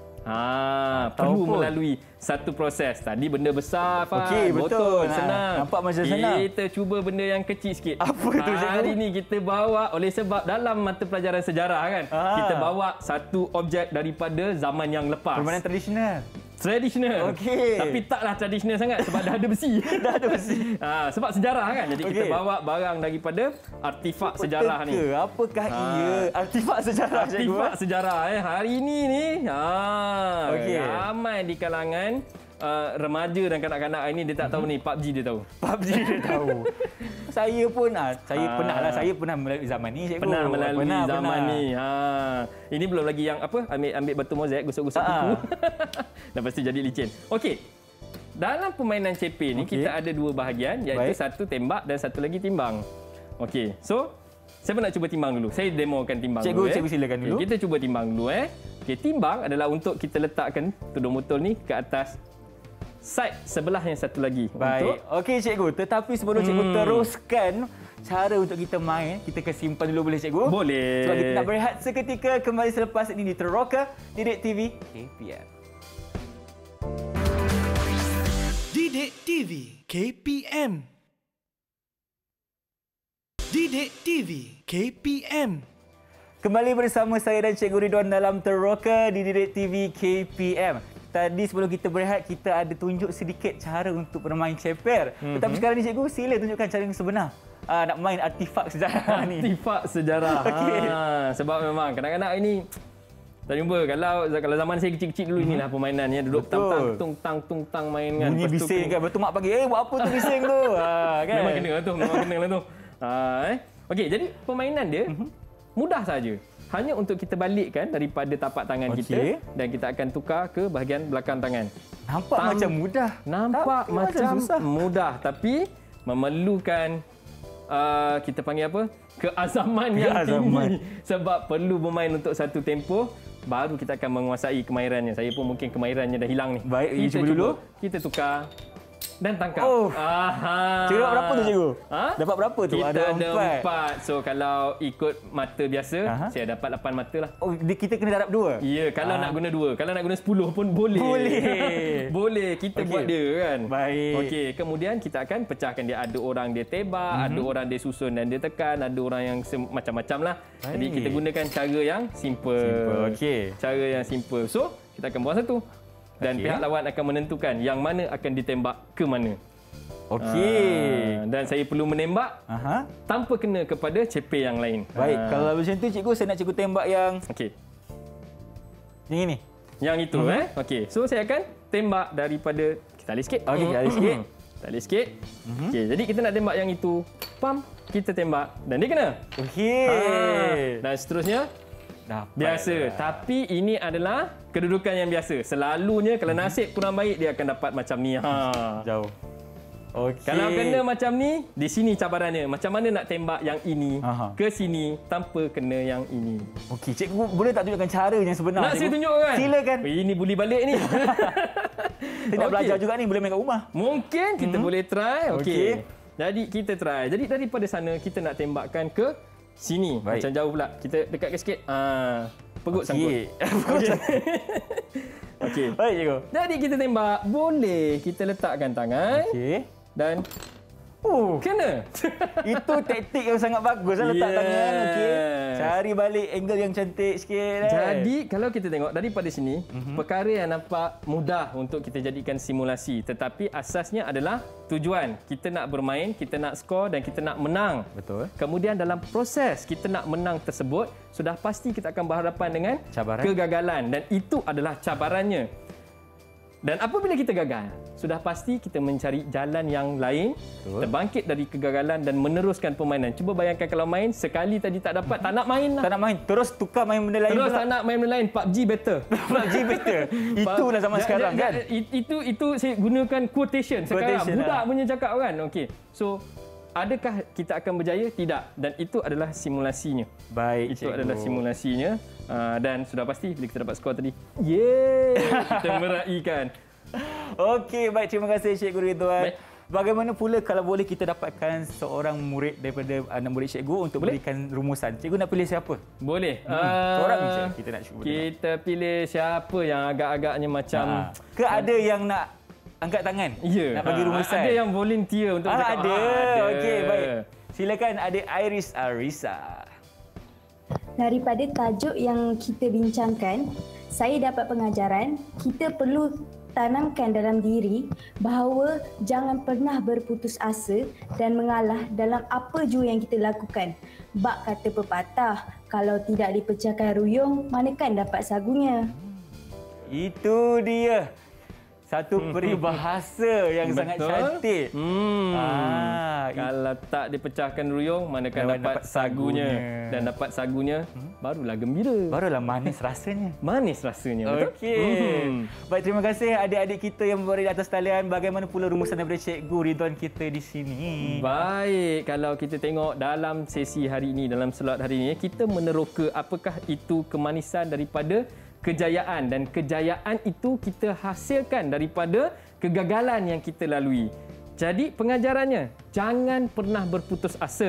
ha, perlu
Ataupun.
melalui satu proses. Tadi benda besar, Faham.
Okey, betul. Ha,
Senang.
nampak macam senang.
Kita cuba benda yang kecil sikit.
Apa tu, cikgu?
Hari ni kita bawa oleh sebab dalam mata pelajaran sejarah kan,
Ah.
kita bawa satu objek daripada zaman yang lepas.
Permainan tradisional.
Tradisional.
Okey.
Tapi taklah tradisional sangat sebab dah ada besi.
Dah ada besi.
Ha, sebab sejarah kan. Jadi kita
Okey.
bawa barang daripada artifak sejarah ni.
Teka, apakah
Ha.
ia? Artifak sejarah, cikgu.
Artifak sejarah eh. Hari ini ni ha,
Okey.
ramai di kalangan uh, remaja dan kanak-kanak ini dia tak tahu ni P U B G dia tahu.
P U B G dia tahu. Saya pun ah, saya
Ah.
pernah lah, saya pernah melalui zaman ni, cikgu.
Pernah melalui
Pernah,
zaman
pernah.
ni. Ha. Ini belum lagi yang apa? Ambil ambil batu mozaik, gosok-gosok
Ah.
kuku. Lepas tu jadi licin. Okey. Dalam permainan C P ni
Okey.
kita ada dua bahagian iaitu
Baik.
satu tembak dan satu lagi timbang. Okey. So, siapa nak cuba timbang dulu? Saya demokan timbang
Cikgu,
dulu.
cikgu silakan
Okey,
dulu.
kita cuba timbang dulu eh. Okey, timbang adalah untuk kita letakkan tudung botol ni ke atas side sebelah yang satu lagi.
Baik.
Untuk
Okey, cikgu. Tetapi sebelum cikgu
Hmm.
teruskan cara untuk kita main. Kita akan simpan dulu boleh cikgu?
Boleh.
Sebab kita nak berehat seketika, kembali selepas ini di Teroka Didik T V K P M.
Didik T V K P M. Didik T V K P M.
Kembali bersama saya dan Cikgu Ridwan dalam Teroka di Didik T V K P M. Tadi sebelum kita berehat, kita ada tunjuk sedikit cara untuk bermain ceper. Mm-hmm. Tetapi sekarang ni cikgu, sila tunjukkan cara yang sebenar. Aa, nak main artifak sejarah ni.
Artifak sejarah. Okay. Ha, sebab memang kanak-kanak ini tak jumpa. Kalau kalau zaman saya kecil-kecil dulu, mm-hmm. inilah permainannya. Duduk tang-tang, tung-tang, tung-tang main kan.
Bunyi bising kan. Betul mak pagi, eh buat apa tu bising tu? Ha, kan?
Memang kena lah tu. Memang kena lah tu. Ha, eh. Okey, jadi permainan dia mm-hmm. mudah saja. Hanya untuk kita balikkan daripada tapak tangan okay. kita dan kita akan tukar ke bahagian belakang tangan.
Nampak Tam- macam mudah.
Nampak
tapi
macam,
macam susah.
mudah tapi memerlukan uh, kita panggil apa? Keazaman yang
Keazaman.
tinggi. Sebab perlu bermain untuk satu tempoh baru kita akan menguasai kemahirannya. Saya pun mungkin kemahirannya dah hilang ni.
Baik,
kita
cuba dulu.
Kita tukar dan tangkap.
Oh.
Aha.
Cikgu dapat berapa tu cikgu?
Ha?
Dapat berapa tu?
Kita
ada
ada
empat.
empat. So kalau ikut mata biasa, Aha. saya dapat lapan mata lah.
Oh, kita kena darab dua?
Ya, kalau
ah.
nak guna dua. Kalau nak guna sepuluh pun boleh.
Boleh.
Boleh. Kita okay. buat dia kan.
Baik.
Okey, kemudian kita akan pecahkan dia. Ada orang dia tebak, mm-hmm. ada orang dia susun dan dia tekan, ada orang yang macam-macam lah. Baik. Jadi kita gunakan cara yang simple.
Simple, okey.
Cara yang simple. So, kita akan buang satu. Dan okay. pihak lawan akan menentukan yang mana akan ditembak ke mana.
Okey.
Uh, dan saya perlu menembak Aha. tanpa kena kepada ceper yang lain.
Baik,
uh.
kalau macam tu cikgu, saya nak cikgu tembak yang
okey.
Yang ini.
Yang itu uh-huh. eh. Okey. So saya akan tembak daripada kita alih sikit.
Okey, kita alih sikit.
Kita alih sikit. Uh-huh. Okey, jadi kita nak tembak yang itu. Pam, kita tembak dan dia kena.
Okey.
Ha. Dan seterusnya dapat biasa. Dah. Tapi ini adalah kedudukan yang biasa. Selalunya kalau nasib kurang baik dia akan dapat macam ni. Ha.
Jauh. Okay.
Kalau kena macam ni, di sini cabarannya. Macam mana nak tembak yang ini Aha. ke sini tanpa kena yang ini.
Okey, cikgu boleh tak tunjukkan cara yang sebenar?
Nak saya tunjukkan?
Silakan.
Oh, ini boleh balik ni.
Saya nak okay. belajar juga ni, boleh main kat rumah.
Mungkin kita hmm. boleh try. Okey. Okay. Jadi kita try. Jadi daripada sana kita nak tembakkan ke sini. Baik. Macam jauh pula. Kita dekatkan sikit. Ah, pegut okay. sangkut. Okey. Okey.
Baik, cikgu.
Jadi kita tembak. Boleh kita letakkan tangan. Okey. Dan
oh,
kena.
Itu taktik yang sangat bagus lah, letak yes. tangan. Okey. Cari balik angle yang cantik sikit. Eh.
Jadi kalau kita tengok daripada sini, mm-hmm. perkara yang nampak mudah untuk kita jadikan simulasi, tetapi asasnya adalah tujuan. Kita nak bermain, kita nak skor dan kita nak menang.
Betul.
Kemudian dalam proses kita nak menang tersebut, sudah pasti kita akan berhadapan dengan
cabaran. Kegagalan
dan itu adalah cabarannya. Dan apabila kita gagal, sudah pasti kita mencari jalan yang lain, Betul. terbangkit dari kegagalan dan meneruskan permainan. Cuba bayangkan kalau main, sekali tadi tak dapat, tak nak main lah.
Tak nak main, terus tukar main benda lain.
Terus
pula.
tak nak main benda lain, P U B G better.
P U B G better. Itulah zaman sekarang kan.
Itu itu saya gunakan quotation sekarang. Quotation Budak lah. punya cakap kan. Okey. So, adakah kita akan berjaya? Tidak. Dan itu adalah simulasinya.
Baik,
Itu
cikgu.
adalah simulasinya. Uh, dan sudah pasti bila kita dapat skor tadi, yeay, kita meraihkan.
Okey, baik. Terima kasih Cikgu Ridwan. Baik. Bagaimana pula kalau boleh kita dapatkan seorang murid daripada anak murid cikgu untuk boleh? berikan rumusan? Cikgu nak pilih siapa?
Boleh.
Hmm. Uh, Seorang je kita nak cuba.
Kita tengok. pilih siapa yang agak-agaknya macam... Ha.
Ke ada yang nak angkat tangan?
Ya.
Nak bagi rumusan?
Ada yang volunteer untuk
ah,
cakap.
Ada.
Ah, ada.
Okey, baik. Silakan adik Iris Arisa.
Daripada tajuk yang kita bincangkan, saya dapat pengajaran kita perlu tanamkan dalam diri bahawa jangan pernah berputus asa dan mengalah dalam apa jua yang kita lakukan. Bak kata pepatah, kalau tidak dipecahkan ruyung, manakan dapat sagunya.
Itu dia. Satu peribahasa yang
Betul.
sangat cantik.
Hmm.
Ah,
Kalau tak dipecahkan ruyung, manakan dapat, dapat sagunya. sagunya. Dan dapat sagunya, hmm? barulah gembira.
Barulah manis rasanya.
Manis rasanya, betul?
Okey. Hmm. Baik, terima kasih adik-adik kita yang berada di atas talian. Bagaimana pula rumusan daripada Cikgu Ridwan kita di sini?
Baik, kalau kita tengok dalam sesi hari ini, dalam slot hari ini, kita meneroka apakah itu kemanisan daripada kejayaan, dan kejayaan itu kita hasilkan daripada kegagalan yang kita lalui. Jadi pengajarannya, jangan pernah berputus asa.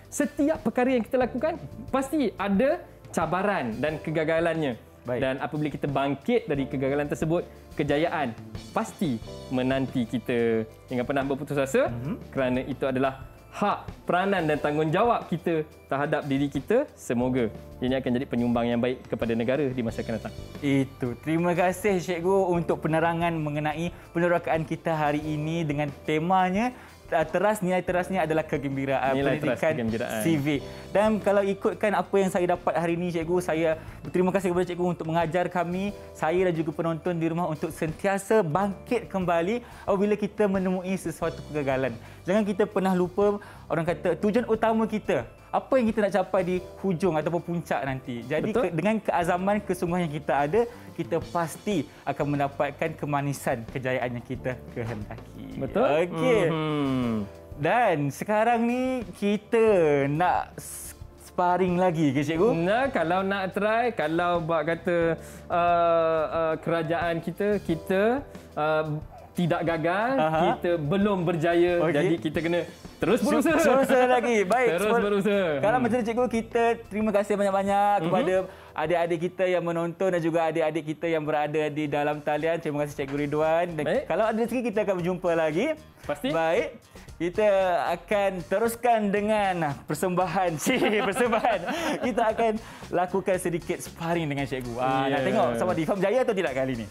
setiap perkara yang kita lakukan pasti ada cabaran dan kegagalannya. Baik. Dan apabila kita bangkit dari kegagalan tersebut, kejayaan pasti menanti kita. Jangan pernah berputus asa mm-hmm. kerana itu adalah hak, peranan dan tanggungjawab kita terhadap diri kita. Semoga ini akan jadi penyumbang yang baik kepada negara di masa akan datang.
Itu. Terima kasih Cikgu untuk penerangan mengenai penerokaan kita hari ini dengan temanya teras, nilai terasnya adalah kegembiraan,
nilai
pendidikan
kegembiraan.
Civic. Dan kalau ikutkan apa yang saya dapat hari ini Cikgu, saya berterima kasih kepada Cikgu untuk mengajar kami, saya dan juga penonton di rumah untuk sentiasa bangkit kembali apabila kita menemui sesuatu kegagalan. Jangan kita pernah lupa, orang kata tujuan utama kita, apa yang kita nak capai di hujung ataupun puncak nanti. Jadi ke, dengan keazaman, kesungguhan yang kita ada, kita pasti akan mendapatkan kemanisan kejayaan yang kita kehendaki.
Betul?
Okey. Mm-hmm. Dan sekarang ni kita nak sparring lagi ke Cikgu?
Nah, kalau nak try, kalau buat kata uh, uh, kerajaan kita, kita uh, tidak gagal, Aha. kita belum berjaya. Okay. Jadi kita kena terus berusaha.
Berusaha lagi. Baik.
Terus berusaha.
Kalau macam Cikgu, kita terima kasih banyak-banyak mm-hmm. kepada adik-adik kita yang menonton dan juga adik-adik kita yang berada di dalam talian. Terima kasih Cikgu Ridwan. Dan kalau ada rezeki, kita akan berjumpa lagi.
Pasti.
Baik. Kita akan teruskan dengan persembahan. Cik, persembahan. Kita akan lakukan sedikit sparring dengan Cikgu. Ah, yeah. Nak tengok sama di Farm Jaya atau tidak kali ini?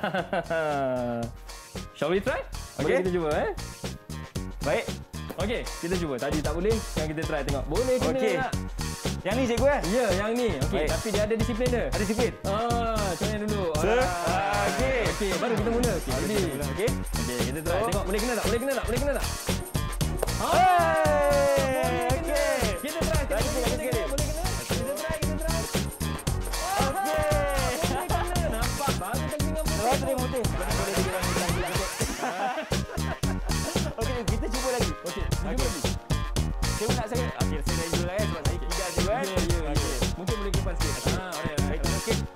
Shall we try? Boleh okay. kita cuba eh?
Baik.
Okey, kita cuba. Tadi tak boleh, sekarang kita try tengok. Boleh kena
okay.
tak?
Yang ni Cikgu eh?
Ya, yang ni. Okey, tapi dia ada disiplin dia.
Ada disiplin?
Ah, contohnya dulu.
Ah, okey.
Okey, baru kita mula. Okey,
jadi. Okey.
Okey, kita try. Oh. Tengok boleh kena tak? Boleh kena tak? Boleh kena tak?
Ah, hey, okey.
Kita try. Kita
lagi
boleh
sekali.
Kena, boleh kena. Kita try, kita try. Okey. Boleh kena. Nampak baru tadi dengan putih.
Baru tadi putih. Boleh digerak lagi. Okey, kita cuba lagi. Okey, cuba lagi. Saya nak saya. Okey, saya dah dulu lah eh sebab saya tidak juga eh.
Ya, ya, ya. Mungkin boleh kepan sikit. Ah, okey.
Okey.